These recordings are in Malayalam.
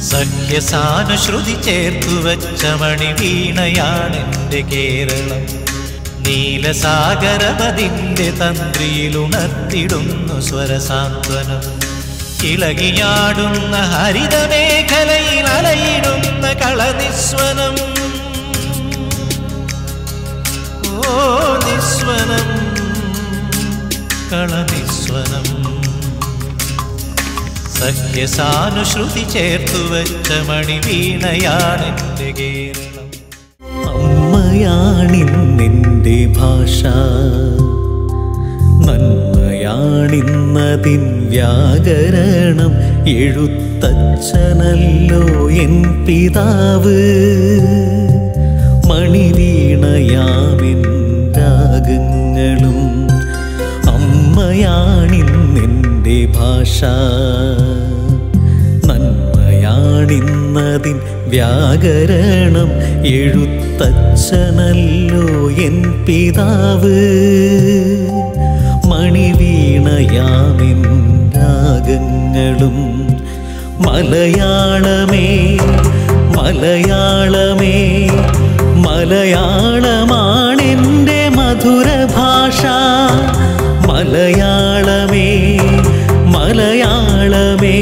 സഖ്യസാനുശ്രുതി ചേർത്തുവച്ച മണിവീണയാണെൻ്റെ കേരളം. നീലസാഗരപതിൻ്റെ തന്ത്രിയിലുണർത്തിടുന്നു സ്വരസാന്ത്വനം. ഇളകിയാടുന്ന ഹരിതമേഖലയിൽ അലയിടുന്ന കളനിസ്വനം. ഓ നിസ്വനം, കളനിസ്വനം. സഖ്യസാനുശ്രുതി ചേർത്തുവച്ച മണിവീണയാണെൻ്റെ കേരളം. അമ്മയാണിന്നെൻ്റെ ഭാഷ, നന്മയാണിന്നതിൻ വ്യാകരണം. എഴുത്തച്ഛനല്ലോ എൻ പിതാവ്, മണിവീണയാമിൻ രാഗങ്ങളും. അമ്മയാണിന്നെൻ്റെ ഭാഷ, നന്മയാണിന്നതിൻ വ്യാകരണം. എഴുത്തച്ഛനല്ലോ എൻ പിതാവ്, മണിവീണയാമിൻ രാഗങ്ങളും. മലയാളമേ മലയാളമേ മലയാളമാണെൻ്റെ മധുരഭാഷ. മലയാളമേ മലയാളമേ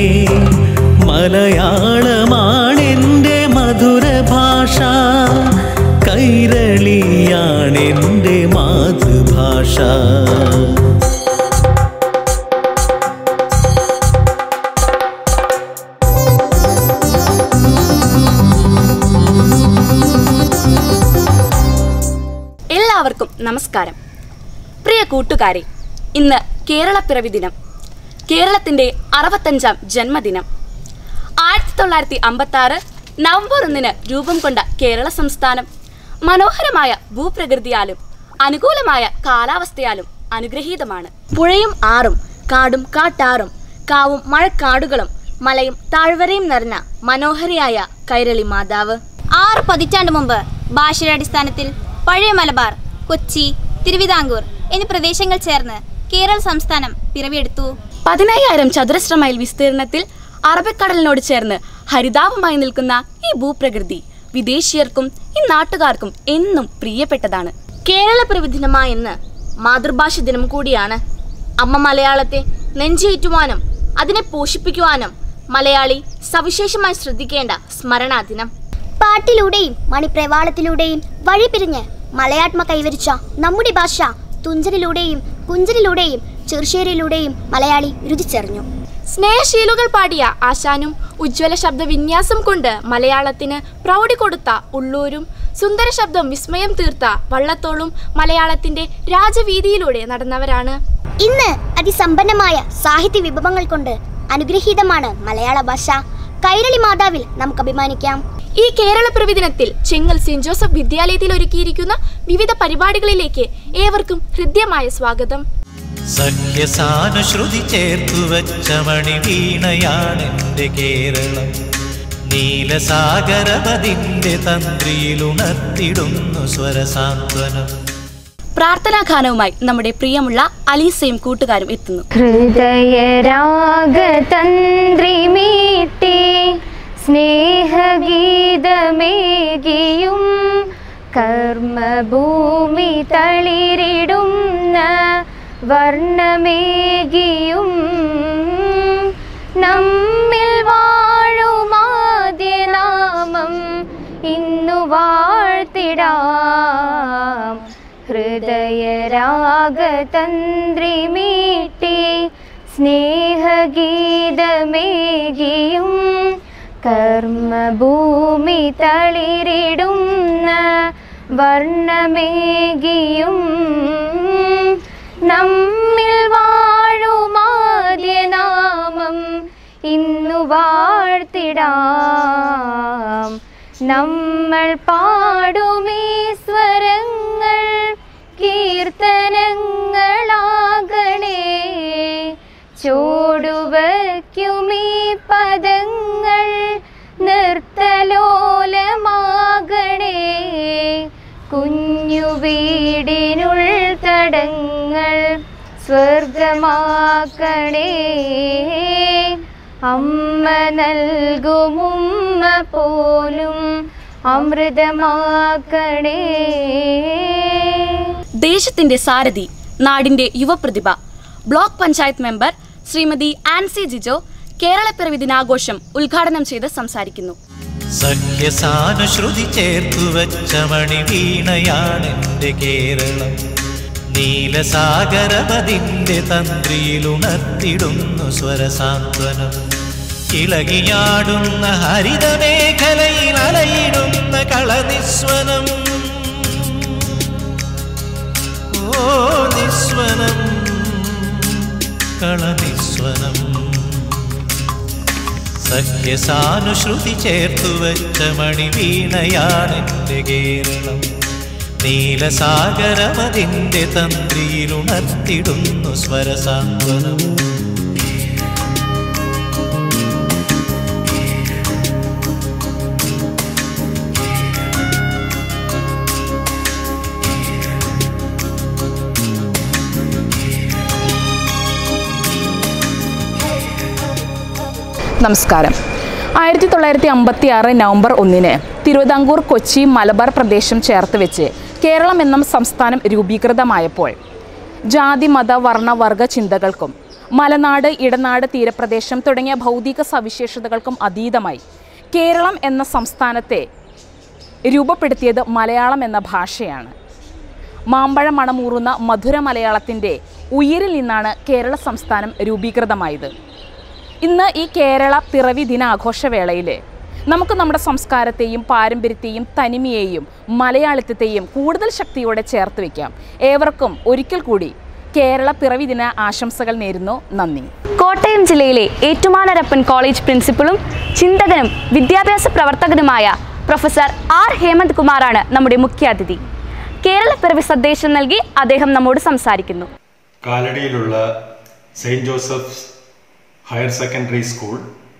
മലയാളമാണെൻ്റെ മധുരഭാഷ. കൈരളിയാണെൻ്റെ മാതൃഭാഷ. എല്ലാവർക്കും നമസ്കാരം. പ്രിയ കൂട്ടുകാരെ, ഇന്ന് കേരളപ്പിറവി ദിനം, കേരളത്തിൻ്റെ 65ാം ജന്മദിനം. 1956 നവംബർ 1 രൂപം കൊണ്ട കേരള സംസ്ഥാനം മനോഹരമായ ഭൂപ്രകൃതിയാലും അനുകൂലമായ കാലാവസ്ഥയാലും അനുഗ്രഹീതമാണ്. പുഴയും ആറും കാടും കാട്ടാറും കാവും മഴക്കാടുകളും മലയും താഴ്വരയും നിറഞ്ഞ മനോഹരിയായ കൈരളി മാതാവ്. 6 പതിറ്റാണ്ട് മുമ്പ് ഭാഷയുടെ അടിസ്ഥാനത്തിൽ പഴയ മലബാർ, കൊച്ചി, തിരുവിതാംകൂർ എന്നീ പ്രദേശങ്ങൾ ചേർന്ന് കേരള സംസ്ഥാനം പിറവിയെടുത്തു. 15,000 ചതുരശ്ര മൈൽ വിസ്തീർണത്തിൽ അറബിക്കടലിനോട് ചേർന്ന് ഹരിതാപമായി നിൽക്കുന്ന ഈ ഭൂപ്രകൃതി വിദേശീയർക്കും ഈ നാട്ടുകാർക്കും എന്നും പ്രിയപ്പെട്ടതാണ്. കേരളപ്പിറവി ദിനമായ ഇന്ന് മാതൃഭാഷ ദിനം കൂടിയാണ്. അമ്മ മലയാളത്തെ നെഞ്ചേറ്റുവാനും അതിനെ പോഷിപ്പിക്കുവാനും മലയാളി സവിശേഷമായി ശ്രദ്ധിക്കേണ്ട സ്മരണാ ദിനം. പാട്ടിലൂടെയും മണിപ്രവാളത്തിലൂടെയും വഴിപിരിഞ്ഞ് മലയാത്മ കൈവരിച്ച നമ്മുടെ ഭാഷ തുഞ്ചനിലൂടെയും കുഞ്ചനിലൂടെയും ചെറുശ്ശേരിയിലൂടെയും മലയാളി രുചിച്ചറിഞ്ഞു. സ്നേഹശീലുകൾ പാടിയ ആശാനും ഉജ്ജ്വല ശബ്ദ വിന്യാസം കൊണ്ട് മലയാളത്തിന് പ്രൗഢി കൊടുത്ത ഉള്ളൂരും സുന്ദര ശബ്ദം വിസ്മയം തീർത്ത വള്ളത്തോളും മലയാളത്തിന്റെ രാജവീതിയിലൂടെ നടന്നവരാണ്. ഇന്ന് അതിസമ്പന്നമായ സാഹിത്യ വിഭവങ്ങൾ കൊണ്ട് അനുഗ്രഹീതമാണ് മലയാള ഭാഷ. കൈരളി മാതാവിൽ നമുക്ക് അഭിമാനിക്കാം. ഈ കേരളപ്പിറവി ദിനത്തിൽ ചെങ്ങൽ സെന്റ് ജോസഫ് വിദ്യാലയത്തിൽ ഒരുക്കിയിരിക്കുന്ന വിവിധ പരിപാടികളിലേക്ക് ഏവർക്കും ഹൃദ്യമായ സ്വാഗതം. സഖ്യസാനുശ്രുതി ചേർത്തുവച്ച മണിവീണയാണെൻ്റെ കേരളം. നീലസാഗരപതിൻ്റെ തന്ത്രിയിലുണർത്തിടുന്നു സ്വരസാന്ത്വനം. പ്രാർത്ഥനാഗാനവുമായി നമ്മുടെ പ്രിയമുള്ള അലീസയും കൂട്ടുകാരും എത്തുന്നു. ഹൃദയരാഗതന്ത്രി മീട്ടി സ്നേഹഗീതമേകിയും കർമ്മഭൂമി തളിരിടുന്ന വർണ്ണമേകിയും നമ്മിൽ വാഴുമാദ്യനാമം ഇന്നു വാഴ്ത്തിടാം. ഹൃദയരാഗതന്ത്രി മീട്ടി സ്നേഹഗീതമേകിയും കർമ്മഭൂമി തളിരിടുന്ന വർണ്ണമേകിയും നമ്മിൽ വാഴുമാദ്യനാമം ഇന്നു വാഴ്ത്തിടാം. നമ്മൾ പാടുമീ സ്വരങ്ങൾ കീർത്തനങ്ങളാകണേ. ചൂടുവയ്ക്കുമീ പദങ്ങൾ നൃത്തലോലമാകണേ. കുഞ്ഞു വീടിനുൾ തടങ്ങൾ സ്വർഗമാക്കണേ. അമ്മ നൽകും പോലും അമൃതമാക്കണേ. ദേശത്തിന്റെ സാരഥി, നാടിന്റെ യുവപ്രതിഭ, ബ്ലോക്ക് പഞ്ചായത്ത് മെമ്പർ ശ്രീമതി ആൻസി ജിജോ കേരളപ്പിറവി ദിനാഘോഷം ഉദ്ഘാടനം ചെയ്ത് സംസാരിക്കുന്നു. സഖ്യസാനുശ്രുതി ചേർത്തുവച്ച മണിവീണയാണെന്റെ കേരളം. നീലസാഗരപതിന്റെ തന്ത്രിയിലുണർത്തിടുന്നു സ്വരസാന്ത്വനം. ഇളകിയാടുന്ന ഹരിതമേഖലയിൽ അലയിടുന്ന കളനിസ്വനം. ഓ നിസ്വനം, കളനിസ്വനം. സഖ്യസാനുശ്രുതി ചേർത്തുവച്ച മണിവീണയാണെന്റെ കേരളം. നീലസാഗരമതിന്റെ തന്ത്രിയിലുണർത്തിടുന്നു സ്വരസാന്ത്വനം. നമസ്കാരം. 1956 നവംബർ 1 തിരുവിതാംകൂർ, കൊച്ചി, മലബാർ പ്രദേശം ചേർത്ത് വെച്ച് കേരളം എന്ന സംസ്ഥാനം രൂപീകൃതമായപ്പോൾ ജാതി, മത, വർണ്ണ, വർഗ ചിന്തകൾക്കും മലനാട്, ഇടനാട്, തീരപ്രദേശം തുടങ്ങിയ ഭൗതിക സവിശേഷതകൾക്കും അതീതമായി കേരളം എന്ന സംസ്ഥാനത്തെ രൂപപ്പെടുത്തിയത് മലയാളം എന്ന ഭാഷയാണ്. മാമ്പഴ മണമൂറുന്ന മധുര മലയാളത്തിൻ്റെ ഉയിരിൽ നിന്നാണ് കേരള സംസ്ഥാനം രൂപീകൃതമായത്. ഇന്ന് ഈ കേരള പിറവി ദിനാഘോഷവേളയിൽ നമുക്ക് നമ്മുടെ സംസ്കാരത്തെയും പാരമ്പര്യത്തെയും തനിമയെയും മലയാളിത്തത്തെയും കൂടുതൽ ശക്തിയോടെ ചേർത്ത് വയ്ക്കാം. ഏവർക്കും ഒരിക്കൽ കൂടി കേരള പിറവി ദിന ആശംസകൾ നേരുന്നു. നന്ദി. കോട്ടയം ജില്ലയിലെ ഏറ്റുമാനൂരപ്പൻ കോളേജ് പ്രിൻസിപ്പലും ചിന്തകനും വിദ്യാഭ്യാസ പ്രവർത്തകനുമായ പ്രൊഫസർ ആർ ഹേമന്ത് കുമാറാണ് നമ്മുടെ മുഖ്യാതിഥി. കേരള പിറവി സന്ദേശം നൽകി അദ്ദേഹം നമ്മോട് സംസാരിക്കുന്നു. കാലടിയിലുള്ള saint Joseph's higher secondary school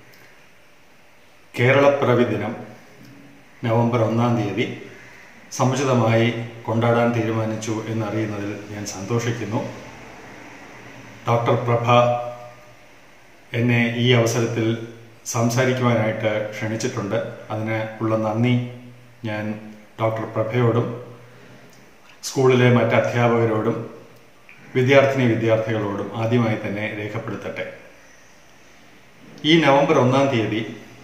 Keralappiravi ദിനം നവംബർ 1 സമുചിതമായി കൊണ്ടാടാൻ തീരുമാനിച്ചു എന്നറിയുന്നതിൽ ഞാൻ സന്തോഷിക്കുന്നു. ഡോക്ടർ പ്രഭ എന്നെ ഈ അവസരത്തിൽ സംസാരിക്കുവാനായിട്ട് ക്ഷണിച്ചിട്ടുണ്ട്. അതിന് ഉള്ള നന്ദി ഞാൻ ഡോക്ടർ പ്രഭയോടും സ്കൂളിലെ മറ്റ് അധ്യാപകരോടും വിദ്യാർത്ഥികളോടും ആദ്യമായി തന്നെ രേഖപ്പെടുത്തട്ടെ. ഈ നവംബർ 1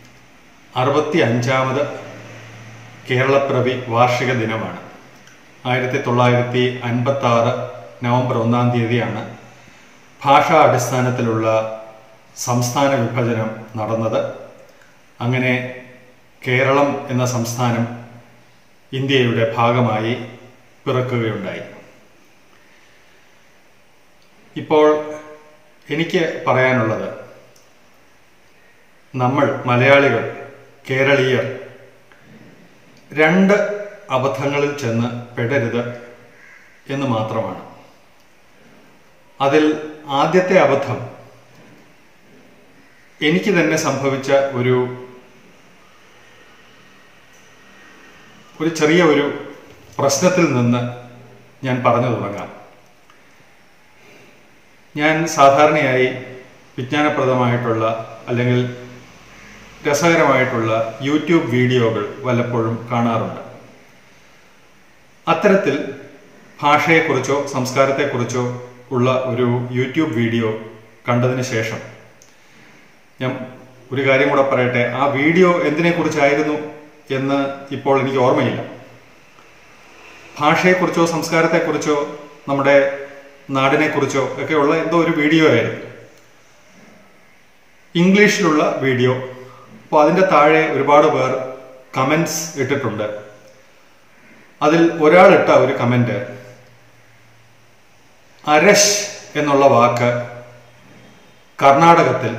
65ാമത് കേരളപ്പിറവി വാർഷിക ദിനമാണ്. 1956 നവംബർ 1 ഭാഷാ അടിസ്ഥാനത്തിലുള്ള സംസ്ഥാന വിഭജനം നടന്നത്. അങ്ങനെ കേരളം എന്ന സംസ്ഥാനം ഇന്ത്യയുടെ ഭാഗമായി പിറക്കുകയുണ്ടായി. ഇപ്പോൾ എനിക്ക് പറയാനുള്ളത്, നമ്മൾ മലയാളികൾ, കേരളീയർ 2 അബദ്ധങ്ങളിൽ ചെന്ന് പെടരുത് എന്ന് മാത്രമാണ്. അതിൽ ആദ്യത്തെ അബദ്ധം എനിക്ക് തന്നെ സംഭവിച്ച ഒരു ചെറിയ പ്രശ്നത്തിൽ നിന്ന് ഞാൻ പറഞ്ഞു തുടങ്ങാം. ഞാൻ സാധാരണയായി വിജ്ഞാനപ്രദമായിട്ടുള്ള അല്ലെങ്കിൽ രസകരമായിട്ടുള്ള യൂട്യൂബ് വീഡിയോകൾ വല്ലപ്പോഴും കാണാറുണ്ട്. അത്തരത്തിൽ ഭാഷയെക്കുറിച്ചോ സംസ്കാരത്തെക്കുറിച്ചോ ഉള്ള ഒരു യൂട്യൂബ് വീഡിയോ കണ്ടതിന് ശേഷം ഞാൻ ഒരു കാര്യം കൂടെ പറയട്ടെ. ആ വീഡിയോ എന്തിനെക്കുറിച്ചായിരുന്നു എന്ന് ഇപ്പോൾ എനിക്ക് ഓർമ്മയില്ല. ഭാഷയെക്കുറിച്ചോ സംസ്കാരത്തെക്കുറിച്ചോ നമ്മുടെ നാടിനെക്കുറിച്ചോ ഒക്കെയുള്ള എന്തോ ഒരു വീഡിയോ ആയിരുന്നു. ഇംഗ്ലീഷിലുള്ള വീഡിയോ. അപ്പോൾ അതിൻ്റെ താഴെ ഒരുപാട് പേർ കമൻറ്റ്സ് ഇട്ടിട്ടുണ്ട്. അതിൽ ഒരാളിട്ട ഒരു കമൻറ്റ്, അരശ് എന്നുള്ള വാക്ക് കർണാടകത്തിൽ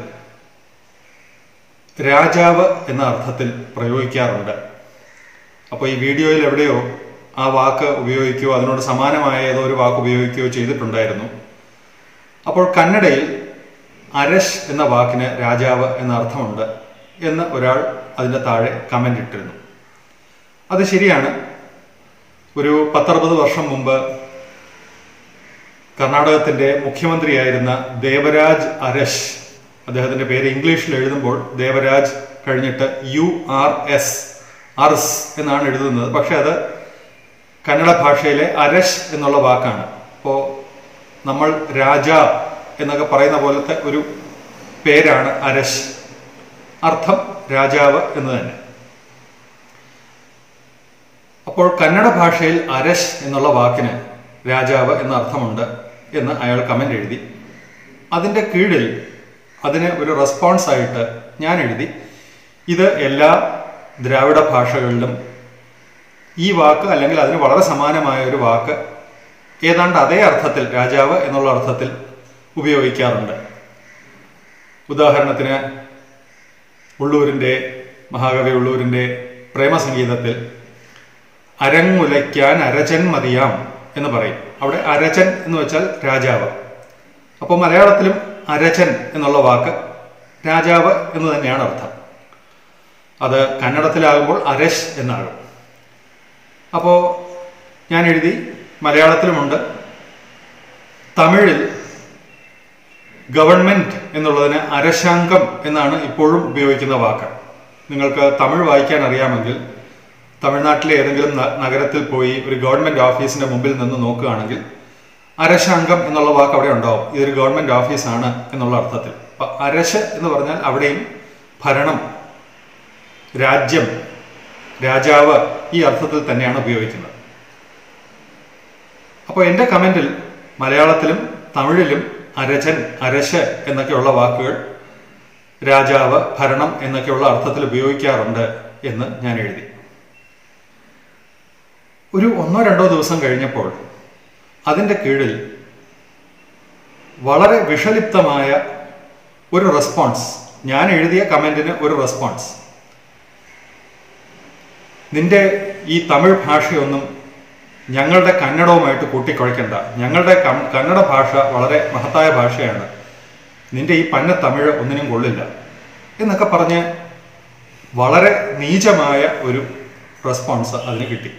രാജാവ് എന്ന അർത്ഥത്തിൽ പ്രയോഗിക്കാറുണ്ട്. അപ്പോൾ ഈ വീഡിയോയിൽ എവിടെയോ ആ വാക്ക് ഉപയോഗിക്കുകയോ അതിനോട് സമാനമായ ഏതോ ഒരു വാക്ക് ഉപയോഗിക്കുകയോ ചെയ്തിട്ടുണ്ടായിരുന്നു. അപ്പോൾ കന്നഡയിൽ അരശ് എന്ന വാക്കിന് രാജാവ് എന്ന അർത്ഥമുണ്ട് എന്ന് ഒരാൾ അതിൻ്റെ താഴെ കമൻ്റ് ഇട്ടിരുന്നു. അത് ശരിയാണ്. ഒരു 10-60 വർഷം മുമ്പ് കർണാടകത്തിൻ്റെ മുഖ്യമന്ത്രിയായിരുന്ന ദേവരാജ് അരശ്, അദ്ദേഹത്തിൻ്റെ പേര് ഇംഗ്ലീഷിൽ എഴുതുമ്പോൾ ദേവരാജ് കഴിഞ്ഞിട്ട് URS അർസ് എന്നാണ് എഴുതുന്നത്. പക്ഷെ അത് കന്നഡ ഭാഷയിലെ അരശ് എന്നുള്ള വാക്കാണ്. അപ്പോൾ നമ്മൾ രാജ എന്നൊക്കെ പറയുന്ന പോലത്തെ ഒരു പേരാണ് അരശ്. അർത്ഥം രാജാവ് എന്ന് തന്നെ. അപ്പോൾ കന്നഡ ഭാഷയിൽ അരശ് എന്നുള്ള വാക്കിന് രാജാവ് എന്ന അർത്ഥമുണ്ട് എന്ന് അയാൾ കമൻ്റ് എഴുതി. അതിൻ്റെ കീഴിൽ അതിന് ഒരു റെസ്പോൺസ് ആയിട്ട് ഞാൻ എഴുതി, ഇത് എല്ലാ ദ്രാവിഡ ഭാഷകളിലും ഈ വാക്ക് അല്ലെങ്കിൽ അതിന് വളരെ സമാനമായ ഒരു വാക്ക് ഏതാണ്ട് അതേ അർത്ഥത്തിൽ, രാജാവ് എന്നുള്ള അർത്ഥത്തിൽ ഉപയോഗിക്കാറുണ്ട്. ഉദാഹരണത്തിന് മഹാകവി ഉള്ളൂരിൻ്റെ പ്രേമസംഗീതത്തിൽ അരങ്ങുലയ്ക്കാൻ അരചൻ മതിയാം എന്ന് പറയും. അവിടെ അരചൻ എന്ന് വെച്ചാൽ രാജാവ്. അപ്പോൾ മലയാളത്തിലും അരചൻ എന്നുള്ള വാക്ക് രാജാവ് എന്ന് തന്നെയാണ് അർത്ഥം. അത് കന്നഡത്തിലാകുമ്പോൾ അരശ് എന്നാകും. അപ്പോൾ ഞാൻ എഴുതി, മലയാളത്തിലുമുണ്ട്. തമിഴിൽ ഗവൺമെൻറ് എന്നുള്ളതിന് അരശാങ്കം എന്നാണ് ഇപ്പോഴും ഉപയോഗിക്കുന്ന വാക്ക്. നിങ്ങൾക്ക് തമിഴ് വായിക്കാൻ അറിയാമെങ്കിൽ തമിഴ്നാട്ടിലെ ഏതെങ്കിലും നഗരത്തിൽ പോയി ഒരു ഗവൺമെൻറ് ഓഫീസിൻ്റെ മുമ്പിൽ നിന്ന് നോക്കുകയാണെങ്കിൽ അരശാങ്കം എന്നുള്ള വാക്ക് അവിടെ ഉണ്ടാവും. ഇതൊരു ഗവൺമെൻറ് ഓഫീസാണ് എന്നുള്ള അർത്ഥത്തിൽ. അപ്പം അരശ് എന്ന് പറഞ്ഞാൽ അവിടെയും ഭരണം, രാജ്യം, രാജാവ് ഈ അർത്ഥത്തിൽ തന്നെയാണ് ഉപയോഗിക്കുന്നത്. അപ്പോൾ എൻ്റെ കമൻറ്റിൽ മലയാളത്തിലും തമിഴിലും അരചൻ, അരശ് എന്നൊക്കെയുള്ള വാക്കുകൾ രാജാവ്, ഭരണം എന്നൊക്കെയുള്ള അർത്ഥത്തിൽ ഉപയോഗിക്കാറുണ്ട് എന്ന് ഞാൻ എഴുതി. ഒരു 1-2 ദിവസം കഴിഞ്ഞപ്പോൾ അതിൻ്റെ കീഴിൽ വളരെ വിഷലിപ്തമായ ഒരു റെസ്പോൺസ്, ഞാൻ എഴുതിയ കമൻറ്റിന് ഒരു റെസ്പോൺസ്. നിന്റെ ഈ തമിഴ് ഭാഷയൊന്നും ഞങ്ങളുടെ കന്നഡവുമായിട്ട് കൂട്ടിക്കുഴയ്ക്കണ്ട, ഞങ്ങളുടെ കന്നഡ ഭാഷ വളരെ മഹത്തായ ഭാഷയാണ്, നിന്റെ ഈ പന്ന തമിഴ് ഒന്നിനും കൊള്ളില്ല എന്നൊക്കെ പറഞ്ഞ് വളരെ നീചമായ ഒരു റെസ്പോൺസ് അതിന് കിട്ടി.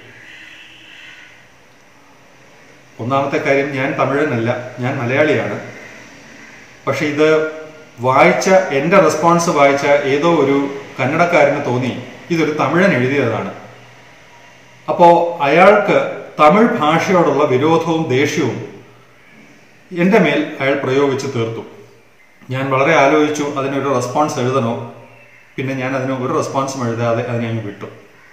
ഒന്നാമത്തെ കാര്യം, ഞാൻ തമിഴനല്ല, ഞാൻ മലയാളിയാണ്. പക്ഷെ ഇത് വായിച്ച, എൻ്റെ റെസ്പോൺസ് വായിച്ച ഏതോ ഒരു കന്നഡക്കാരന് തോന്നി ഇതൊരു തമിഴൻ എഴുതിയതാണ്. അപ്പോൾ അയാൾക്ക് തമിഴ് ഭാഷയോടുള്ള വിരോധവും ദേഷ്യവും എൻ്റെ മേൽ അയാൾ പ്രയോഗിച്ച് തീർത്തു. ഞാൻ വളരെ ആലോചിച്ചു അതിനൊരു റെസ്പോൺസ് എഴുതണോ. പിന്നെ ഞാൻ അതിന് ഒരു റെസ്പോൺസും എഴുതാതെ അതിനെ അങ്ങ് വിട്ടു.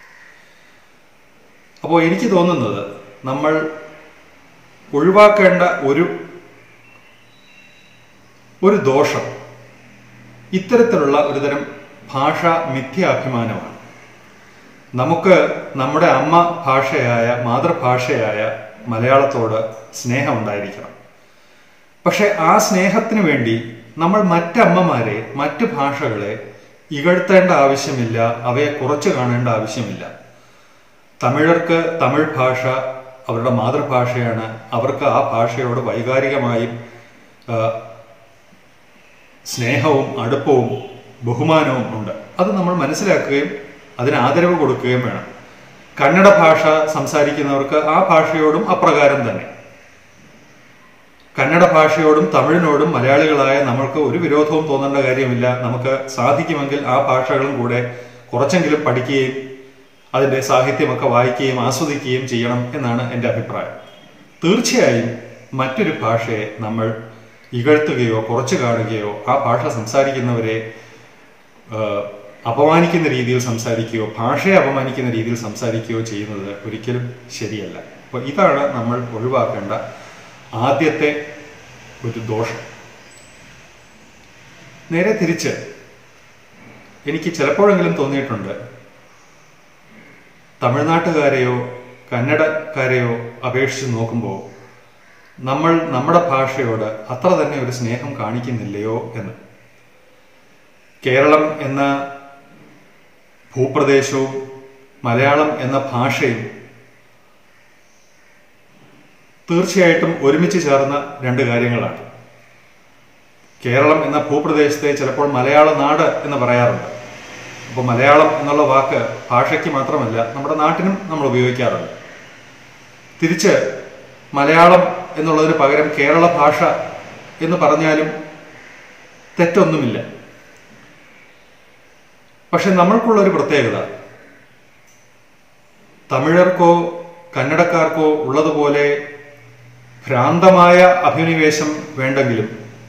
അപ്പോൾ എനിക്ക് തോന്നുന്നത് നമ്മൾ ഒഴിവാക്കേണ്ട ഒരു ദോഷം ഇത്തരത്തിലുള്ള ഒരുതരം ഭാഷാ മിഥ്യാഭിമാനമാണ്. നമുക്ക് നമ്മുടെ അമ്മ ഭാഷയായ, മാതൃഭാഷയായ മലയാളത്തോട് സ്നേഹം ഉണ്ടായിരിക്കണം. പക്ഷെ ആ സ്നേഹത്തിന് വേണ്ടി നമ്മൾ മറ്റമ്മമാരെ, മറ്റ് ഭാഷകളെ ഇകഴ്ത്തേണ്ട ആവശ്യമില്ല, അവയെ കുറച്ച് കാണേണ്ട ആവശ്യമില്ല. തമിഴർക്ക് തമിഴ് ഭാഷ അവരുടെ മാതൃഭാഷയാണ്. അവർക്ക് ആ ഭാഷയോട് വൈകാരികമായും സ്നേഹവും അടുപ്പവും ബഹുമാനവും ഉണ്ട്. അത് നമ്മൾ മനസ്സിലാക്കുകയും അതിന് ആദരവ് കൊടുക്കുകയും വേണം. കന്നഡ ഭാഷ സംസാരിക്കുന്നവർക്ക് ആ ഭാഷയോടും അപ്രകാരം തന്നെ. കന്നഡ ഭാഷയോടും തമിഴിനോടും മലയാളികളായ നമ്മൾക്ക് ഒരു വിരോധവും തോന്നേണ്ട കാര്യമില്ല. നമുക്ക് സാധിക്കുമെങ്കിൽ ആ ഭാഷകളും കൂടെ കുറച്ചെങ്കിലും പഠിക്കുകയും അതിൻ്റെ സാഹിത്യമൊക്കെ വായിക്കുകയും ആസ്വദിക്കുകയും ചെയ്യണം എന്നാണ് എൻ്റെ അഭിപ്രായം. തീർച്ചയായും മറ്റൊരു ഭാഷയെ നമ്മൾ ഇകഴ്ത്തുകയോ കുറച്ച് കാണുകയോ ആ ഭാഷ സംസാരിക്കുന്നവരെ അപമാനിക്കുന്ന രീതിയിൽ സംസാരിക്കുകയോ ഭാഷയെ അപമാനിക്കുന്ന രീതിയിൽ സംസാരിക്കുകയോ ചെയ്യുന്നത് ഒരിക്കലും ശരിയല്ല. അപ്പോൾ ഇതാണ് നമ്മൾ ഒഴിവാക്കേണ്ട ആദ്യത്തെ ഒരു ദോഷം. നേരെ തിരിച്ച് എനിക്ക് ചിലപ്പോഴെങ്കിലും തോന്നിയിട്ടുണ്ട്, തമിഴ്നാട്ടുകാരെയോ കന്നഡക്കാരെയോ അപേക്ഷിച്ച് നോക്കുമ്പോൾ നമ്മൾ നമ്മുടെ ഭാഷയോട് അത്ര തന്നെ ഒരു സ്നേഹം കാണിക്കുന്നില്ലയോ എന്ന്. കേരളം എന്ന ഭൂപ്രദേശവും മലയാളം എന്ന ഭാഷയും തീർച്ചയായിട്ടും ഒരുമിച്ച് ചേർന്ന രണ്ട് കാര്യങ്ങളാണ്. കേരളം എന്ന ഭൂപ്രദേശത്തെ ചിലപ്പോൾ മലയാള നാട് എന്ന് പറയാറുണ്ട്. അപ്പോൾ മലയാളം എന്നുള്ള വാക്ക് ഭാഷയ്ക്ക് മാത്രമല്ല നമ്മുടെ നാട്ടിനും നമ്മൾ ഉപയോഗിക്കാറുണ്ട്. തിരിച്ച് മലയാളം എന്നുള്ളതിന് പകരം കേരള ഭാഷ എന്ന് പറഞ്ഞാലും തെറ്റൊന്നുമില്ല. പക്ഷെ നമ്മൾക്കുള്ളൊരു പ്രത്യേകത, തമിഴർക്കോ കന്നഡക്കാർക്കോ ഉള്ളതുപോലെ ഭ്രാന്തമായ അഭിനിവേശം വേണ്ടെങ്കിലും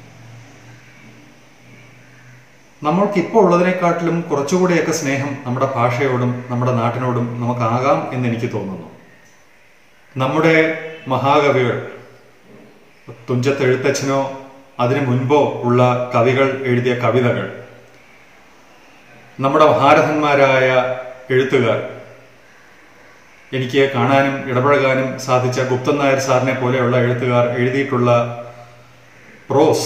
നമ്മൾക്കിപ്പോൾ ഉള്ളതിനെക്കാട്ടിലും കുറച്ചുകൂടിയൊക്കെ സ്നേഹം നമ്മുടെ ഭാഷയോടും നമ്മുടെ നാട്ടിനോടും നമുക്കാകാം എന്നെനിക്ക് തോന്നുന്നു. നമ്മുടെ മഹാകവികൾ, തുഞ്ചത്ത് എഴുത്തച്ഛനോ അതിനു മുൻപോ ഉള്ള കവികൾ എഴുതിയ കവിതകൾ, നമ്മുടെ മഹാരഥന്മാരായ എഴുത്തുകാർ, എനിക്ക് കാണാനും ഇടപഴകാനും സാധിച്ച ഗുപ്തൻ നായർ സാറിനെ പോലെയുള്ള എഴുത്തുകാർ എഴുതിയിട്ടുള്ള പ്രോസ്,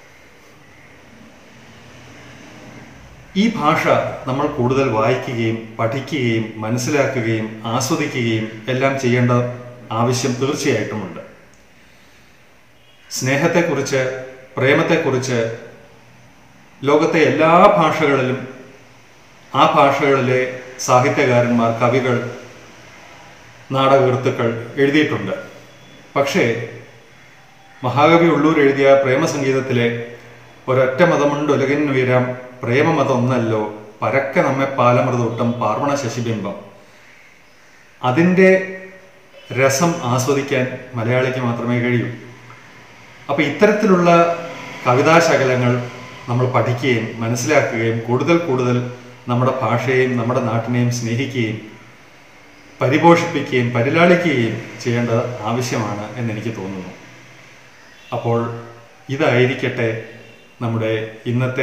ഈ ഭാഷ നമ്മൾ കൂടുതൽ വായിക്കുകയും പഠിക്കുകയും മനസ്സിലാക്കുകയും ആസ്വദിക്കുകയും എല്ലാം ചെയ്യേണ്ട ആവശ്യം തീർച്ചയായിട്ടുമുണ്ട്. സ്നേഹത്തെക്കുറിച്ച്, പ്രേമത്തെക്കുറിച്ച് ലോകത്തെ എല്ലാ ഭാഷകളിലും ആ ഭാഷകളിലെ സാഹിത്യകാരന്മാർ, കവികൾ, നാടകകൃത്തുക്കൾ എഴുതിയിട്ടുണ്ട്. പക്ഷേ മഹാകവി ഉള്ളൂർ എഴുതിയ പ്രേമസംഗീതത്തിലെ ഒരൊറ്റ മതമുണ്ട് ഉലകിനുയരാം പ്രേമമതം ഒന്നല്ലോ പരക്കെ നമ്മെ പാലമൃതൂട്ടം പാർവണ ശശിബിംബം, അതിൻ്റെ രസം ആസ്വദിക്കാൻ മലയാളിക്ക് മാത്രമേ കഴിയൂ. അപ്പം ഇത്തരത്തിലുള്ള കവിതാശകലങ്ങൾ നമ്മൾ പഠിക്കുകയും മനസ്സിലാക്കുകയും കൂടുതൽ നമ്മുടെ ഭാഷയെയും നമ്മുടെ നാട്ടിനെയും സ്നേഹിക്കുകയും പരിപോഷിപ്പിക്കുകയും പരിലാളിക്കുകയും ചെയ്യേണ്ടത് ആവശ്യമാണ് എന്നെനിക്ക് തോന്നുന്നു. അപ്പോൾ ഇതായിരിക്കട്ടെ നമ്മുടെ ഇന്നത്തെ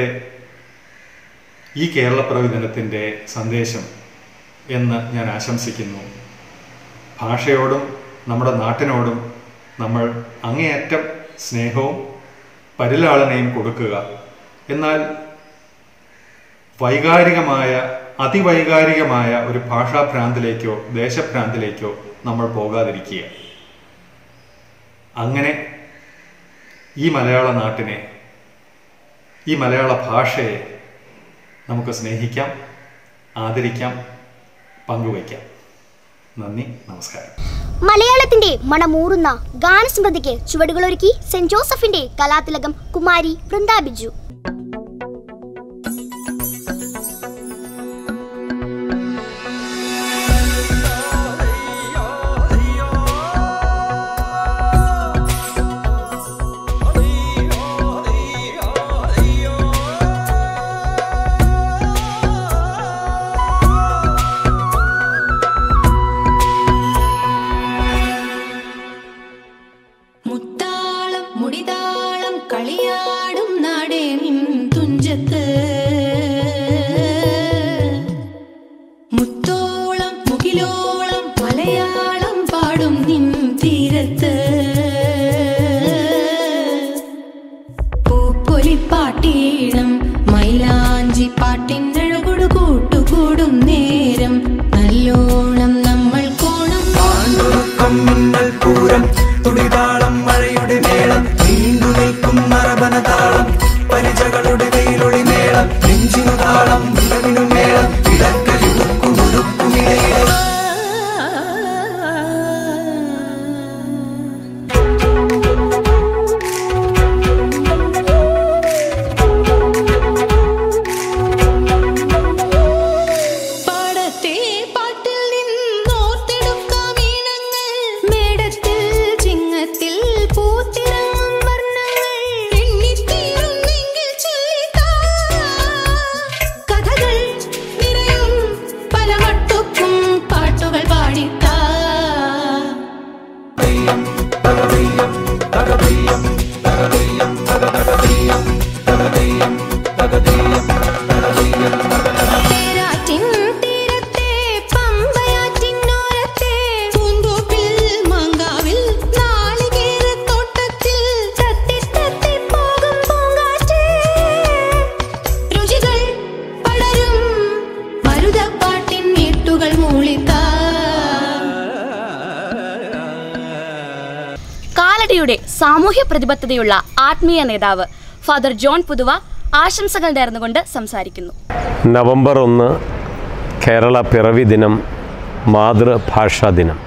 ഈ കേരളപ്പിറവി ദിനത്തിൻ്റെ സന്ദേശം എന്ന് ഞാൻ ആശംസിക്കുന്നു. ഭാഷയോടും നമ്മുടെ നാട്ടിനോടും നമ്മൾ അങ്ങേയറ്റം സ്നേഹവും പരിലാളനയും കൊടുക്കുക. എന്നാൽ അതിവൈകാരികമായ ഒരു ഭാഷാഭ്രാന്തിലേക്കോ ദേശഭ്രാന്തിലേക്കോ നമ്മൾ പോകാതിരിക്കുക. അങ്ങനെ ഈ മലയാള നാട്ടിനെ, ഈ മലയാള ഭാഷയെ നമുക്ക് സ്നേഹിക്കാം, ആദരിക്കാം, പങ്കുവയ്ക്കാം. നന്ദി, നമസ്കാരം. മലയാളത്തിന്റെ മണമൂറുന്ന ഗാനസ്മൃതിക്ക് ചുവടുകളൊരുക്കി സെന്റ് ജോസഫിന്റെ കലാതിലകം കുമാരി വൃന്ദ ബിജു. സാമൂഹ്യ പ്രതിബദ്ധതയുള്ള ആത്മീയ നേതാവ് ഫാദർ ജോൺ പുതുവ ആശംസകൾ നേർന്നുകൊണ്ട് സംസാരിക്കുന്നു. നവംബർ 1 കേരള പിറവി ദിനം, മാതൃഭാഷാ ദിനം.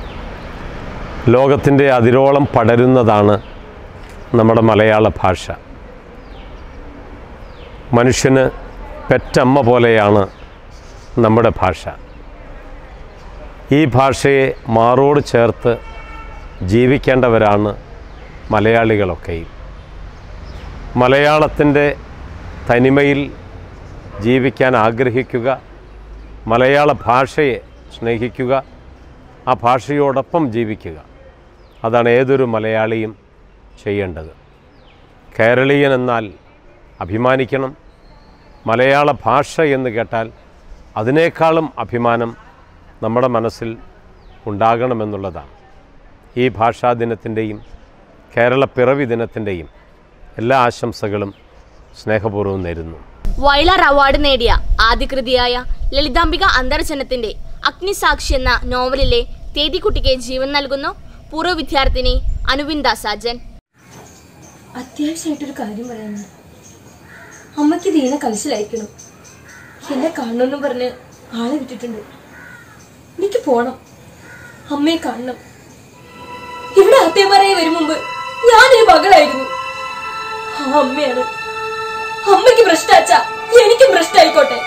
ലോകത്തിൻ്റെ അതിരോളം പടരുന്നതാണ് നമ്മുടെ മലയാള ഭാഷ. മനുഷ്യന് പെറ്റമ്മ പോലെയാണ് നമ്മുടെ ഭാഷ. ഈ ഭാഷയെ മാറോട് ചേർത്ത് ജീവിക്കേണ്ടവരാണ് മലയാളികളൊക്കെയും. മലയാളത്തിൻ്റെ തനിമയിൽ ജീവിക്കാൻ ആഗ്രഹിക്കുക, മലയാള ഭാഷയെ സ്നേഹിക്കുക, ആ ഭാഷയോടൊപ്പം ജീവിക്കുക. അതാണ് ഏതൊരു മലയാളിയും ചെയ്യേണ്ടത്. കേരളീയൻ എന്നാൽ അഭിമാനിക്കണം. മലയാള ഭാഷ എന്ന് കേട്ടാൽ അതിനേക്കാളും അഭിമാനം നമ്മുടെ മനസ്സിൽ ഉണ്ടാകണമെന്നുള്ളതാണ്. ഈ ഭാഷാ ദിനത്തിൻ്റെയും കേരള പിറവി ദിനത്തിൻ്റെയും എല്ലാ ആശംസകളും സ്നേഹപൂർവ്വം നേരുന്നു. വയലാർ അവാർഡ് നേടിയ ആദ്യ കൃതിയായ ലളിതാംബിക അന്തർജനത്തിന്റെ അഗ്നിസാക്ഷി എന്ന നോവലിലെ തേതിക്കുട്ടിക്ക് ജീവൻ നൽകുന്നു പൂർവ്വ വിദ്യാർത്ഥിനി അനുവിൻ ദാസാജൻ. അത്യാവശ്യമായിട്ടൊരു കാര്യം പറയാനുണ്ട്. അമ്മയ്ക്ക് ദീന കലശലായിരിക്കണം. എന്നെ കാണണമെന്നും പറഞ്ഞ് ആളെ വിട്ടിട്ടുണ്ട്. എനിക്ക് പോണം, അമ്മയെ കാണണം. ഇവിടെ അത്തേമാരായി വരും മുമ്പ് ഞാനൊരു മകളായിരുന്നു. ആ അമ്മയാണ്. അമ്മയ്ക്ക് ഭ്രഷ്ടാച്ച എനിക്കും ഭ്രഷ്ടായിക്കോട്ടെ.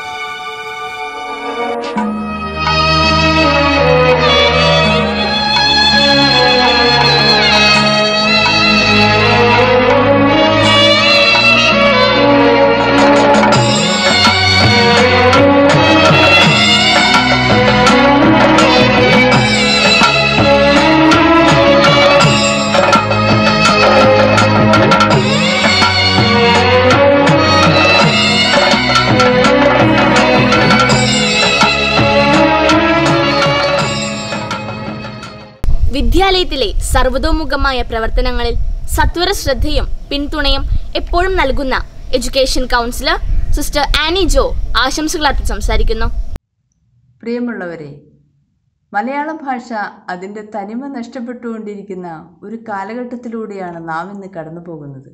വിദ്യാലയത്തിലെ സർവതോമുഖമായ പ്രവർത്തനങ്ങളിൽ സത്വര ശ്രദ്ധയും പിന്തുണയും എപ്പോഴും നൽകുന്ന education counsellor sister Annie Jo ആശംസകൾ അർപ്പിച്ച് സംസാരിക്കുന്നു. പ്രിയമുള്ളവരെ, മലയാള ഭാഷ അതിൻ്റെ തനിമ നഷ്ടപ്പെട്ടുകൊണ്ടിരിക്കുന്ന ഒരു കാലഘട്ടത്തിലൂടെയാണ് നാം ഇന്ന് കടന്നു പോകുന്നത്.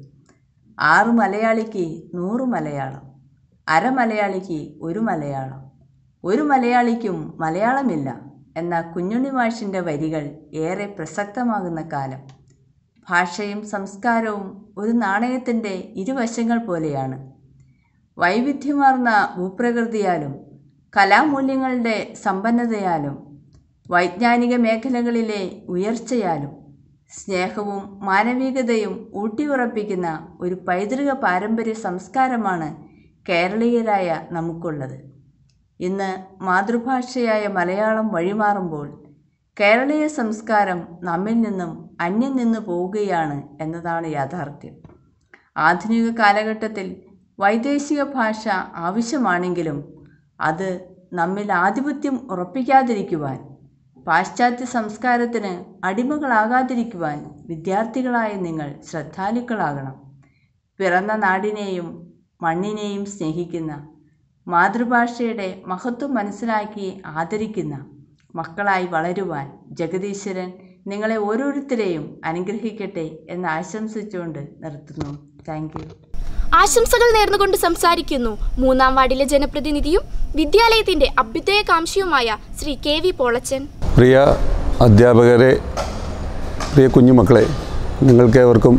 6 മലയാളിക്ക് 100 മലയാളം, അര മലയാളിക്ക് 1 മലയാളം, ഒരു മലയാളിക്കും മലയാളമില്ല എന്ന കുഞ്ഞുണ്ണി മാഷിൻ്റെ വരികൾ ഏറെ പ്രസക്തമാകുന്ന കാലം. ഭാഷയും സംസ്കാരവും ഒരു നാണയത്തിൻ്റെ ഇരുവശങ്ങൾ പോലെയാണ്. വൈവിധ്യമാർന്ന ഭൂപ്രകൃതിയാലും കലാമൂല്യങ്ങളുടെ സമ്പന്നതയാലും വൈജ്ഞാനിക മേഖലകളിലെ ഉയർച്ചയാലും സ്നേഹവും മാനവികതയും ഊട്ടിയുറപ്പിക്കുന്ന ഒരു പൈതൃക പാരമ്പര്യ സംസ്കാരമാണ് കേരളീയരായ നമുക്കുള്ളത്. ഇന്ന് മാതൃഭാഷയായ മലയാളം വഴിമാറുമ്പോൾ കേരളീയ സംസ്കാരം നമ്മിൽ നിന്നും അന്യം നിന്ന് പോവുകയാണ് എന്നതാണ് യാഥാർത്ഥ്യം. ആധുനിക കാലഘട്ടത്തിൽ വൈദേശിക ഭാഷ ആവശ്യമാണെങ്കിലും അത് നമ്മിൽ ആധിപത്യം ഉറപ്പിക്കാതിരിക്കുവാൻ, പാശ്ചാത്യ സംസ്കാരത്തിന് അടിമകളാകാതിരിക്കുവാൻ വിദ്യാർത്ഥികളായ നിങ്ങൾ ശ്രദ്ധാലുക്കളാകണം. പിറന്ന നാടിനെയും മണ്ണിനെയും സ്നേഹിക്കുന്ന, മാതൃഭാഷയുടെ മഹത്വം മനസ്സിലാക്കി ആദരിക്കുന്ന മക്കളായി വളരുവാൻ ജഗദീശ്വരൻ നിങ്ങളെ ഓരോരുത്തരെയും അനുഗ്രഹിക്കട്ടെ എന്ന് ആശംസിച്ചുകൊണ്ട് നിർത്തുന്നു. Thank you. ആശംസകൾ നേർന്നുകൊണ്ട് സംസാരിക്കുന്നു 3-ാം വാർഡിലെ ജനപ്രതിനിധിയും വിദ്യാലയത്തിന്റെ അഭ്യുദയകാംക്ഷിയുമായ ശ്രീ KV പോളച്ചൻ. പ്രിയ അധ്യാപകരെ, പ്രിയ കുഞ്ഞുമക്കളെ, നിങ്ങൾക്കേവർക്കും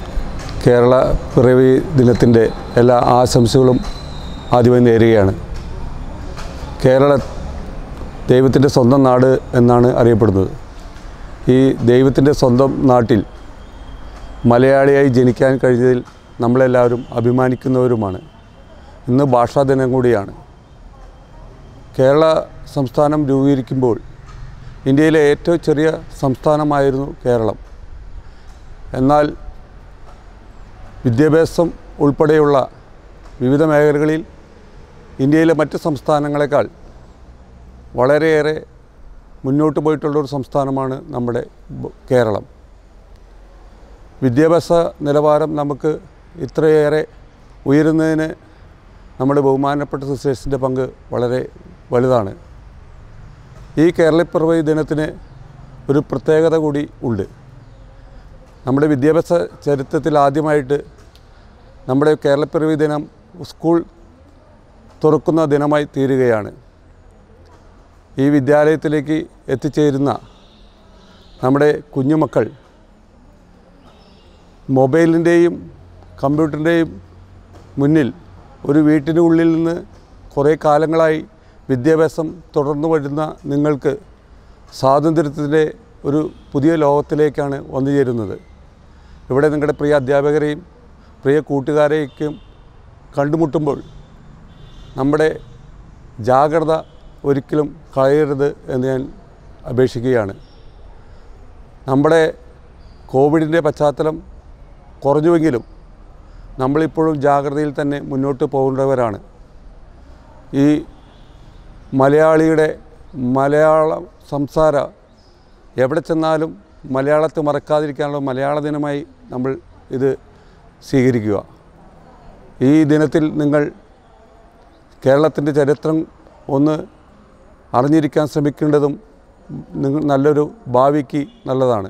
കേരള പിറവി ദിനത്തിൻ്റെ എല്ലാ ആശംസകളും ആദ്യമായി നേരുകയാണ്. കേരള ദൈവത്തിൻ്റെ സ്വന്തം നാട് എന്നാണ് അറിയപ്പെടുന്നത്. ഈ ദൈവത്തിൻ്റെ സ്വന്തം നാട്ടിൽ മലയാളിയായി ജനിക്കാൻ കഴിഞ്ഞതിൽ നമ്മളെല്ലാവരും അഭിമാനിക്കുന്നവരുമാണ്. ഇന്ന് ഭാഷാ ദിനം കൂടിയാണ്. കേരള സംസ്ഥാനം രൂപീകരിക്കുമ്പോൾ ഇന്ത്യയിലെ ഏറ്റവും ചെറിയ സംസ്ഥാനമായിരുന്നു കേരളം. എന്നാൽ വിദ്യാഭ്യാസം ഉൾപ്പെടെയുള്ള വിവിധ മേഖലകളിൽ ഇന്ത്യയിലെ മറ്റ് സംസ്ഥാനങ്ങളെക്കാൾ വളരെയേറെ മുന്നോട്ട് പോയിട്ടുള്ളൊരു സംസ്ഥാനമാണ് നമ്മുടെ കേരളം. വിദ്യാഭ്യാസ നിലവാരം നമുക്ക് ഇത്രയേറെ ഉയരുന്നതിന് നമ്മുടെ ബഹുമാനപ്പെട്ട സിസ്റ്റേഴ്സിൻ്റെ പങ്ക് വളരെ വലുതാണ്. ഈ കേരളപ്പിറവി ദിനത്തിന് ഒരു പ്രത്യേകത കൂടി ഉണ്ട്. നമ്മുടെ വിദ്യാഭ്യാസ ചരിത്രത്തിൽ ആദ്യമായിട്ട് നമ്മുടെ കേരളപ്പിറവി ദിനം സ്കൂൾ തുറക്കുന്ന ദിനമായി തീരുകയാണ്. ഈ വിദ്യാലയത്തിലേക്ക് എത്തിച്ചേരുന്ന നമ്മുടെ കുഞ്ഞുമക്കൾ മൊബൈലിൻ്റെയും കമ്പ്യൂട്ടറിൻ്റെയും മുന്നിൽ ഒരു വീട്ടിനുള്ളിൽ നിന്ന് കുറേ കാലങ്ങളായി വിദ്യാഭ്യാസം തുടർന്നു വരുന്ന നിങ്ങൾക്ക് സ്വാതന്ത്ര്യത്തിൻ്റെ ഒരു പുതിയ ലോകത്തിലേക്കാണ് വന്നു ചേരുന്നത്. ഇവിടെ നിങ്ങളുടെ പ്രിയ അധ്യാപകരെയും പ്രിയ കൂട്ടുകാരെയും കണ്ടുമുട്ടുമ്പോൾ നമ്മുടെ ജാഗ്രത ഒരിക്കലും കളയരുത് എന്ന് ഞാൻ അപേക്ഷിക്കുകയാണ്. നമ്മുടെ കോവിഡിൻ്റെ പശ്ചാത്തലം കുറഞ്ഞുവെങ്കിലും നമ്മളിപ്പോഴും ജാഗ്രതയിൽ തന്നെ മുന്നോട്ട് പോകേണ്ടവരാണ്. ഈ മലയാളിയുടെ മലയാളം സംസാരം എവിടെ ചെന്നാലും മലയാളത്തെ മറക്കാതിരിക്കാനുള്ള മലയാള ദിനമായി നമ്മൾ ഇത് സ്വീകരിക്കുക. ഈ ദിനത്തിൽ നിങ്ങൾ കേരളത്തിൻ്റെ ചരിത്രം ഒന്ന് അറിഞ്ഞിരിക്കാൻ ശ്രമിക്കേണ്ടതും നിങ്ങൾ നല്ലൊരു ഭാവിക്ക് നല്ലതാണ്.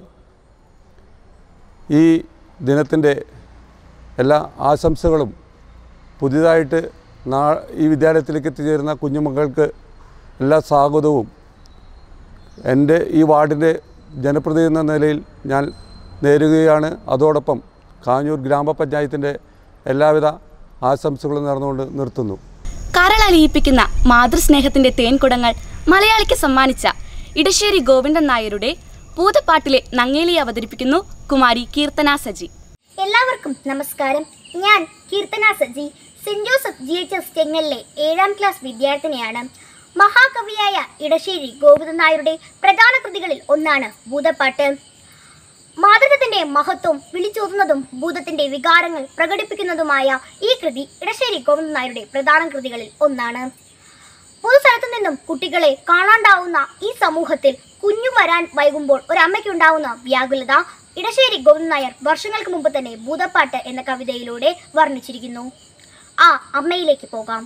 ഈ ദിനത്തിൻ്റെ എല്ലാ ആശംസകളും പുതിയതായിട്ട് ഈ വിദ്യാലയത്തിലേക്ക് എത്തിച്ചേരുന്ന കുഞ്ഞുമക്കൾക്ക് എല്ലാ സ്വാഗതവും എൻ്റെ ഈ വാർഡിൻ്റെ ജനപ്രതിനിധി എന്ന നിലയിൽ ഞാൻ നേരുകയാണ്. അതോടൊപ്പം കാഞ്ഞൂർ ഗ്രാമപഞ്ചായത്തിൻ്റെ എല്ലാവിധ ആശംസകളും നേർന്നുകൊണ്ട് നിർത്തുന്നു. കരളലിയിപ്പിക്കുന്ന മാതൃസ്നേഹത്തിൻ്റെ തേൻകുടങ്ങൾ മലയാളിക്ക് സമ്മാനിച്ച ഇടശ്ശേരി ഗോവിന്ദൻ നായരുടെ പൂതപ്പാട്ടിലെ നങ്ങേലി അവതരിപ്പിക്കുന്നു കുമാരി കീർത്തന സജി. എല്ലാവർക്കും നമസ്കാരം. ഞാൻ Keerthana Saji, saint Joseph GHS ചെങ്ങലിലെ 7ാം ക്ലാസ് വിദ്യാർത്ഥിനിയാണ്. മഹാകവിയായ ഇടശ്ശേരി ഗോവിന്ദൻ നായരുടെ പ്രധാന കൃതികളിൽ ഒന്നാണ് ഭൂതപ്പാട്ട്. മാതൃത്വത്തിന്റെ മഹത്വം വിളിച്ചോതുന്നതും ഭൂതത്തിന്റെ വികാരങ്ങൾ പ്രകടിപ്പിക്കുന്നതുമായ ഈ കൃതി ഇടശ്ശേരി ഗോവിന്ദൻ നായരുടെ പ്രധാന കൃതികളിൽ ഒന്നാണ്. പൊതുസ്ഥലത്തു നിന്നും കുട്ടികളെ കാണാണ്ടാവുന്ന ഈ സമൂഹത്തിൽ കുഞ്ഞു വരാൻ വൈകുമ്പോൾ ഒരമ്മയ്ക്കുണ്ടാവുന്ന വ്യാകുലത ഇടശ്ശേരി ഗോവിന്ദൻ നായർ വർഷങ്ങൾക്ക് മുമ്പ് തന്നെ ഭൂതപ്പാട്ട് എന്ന കവിതയിലൂടെ വർണ്ണിച്ചിരിക്കുന്നു. ആ അമ്മയിലേക്ക് പോകാം.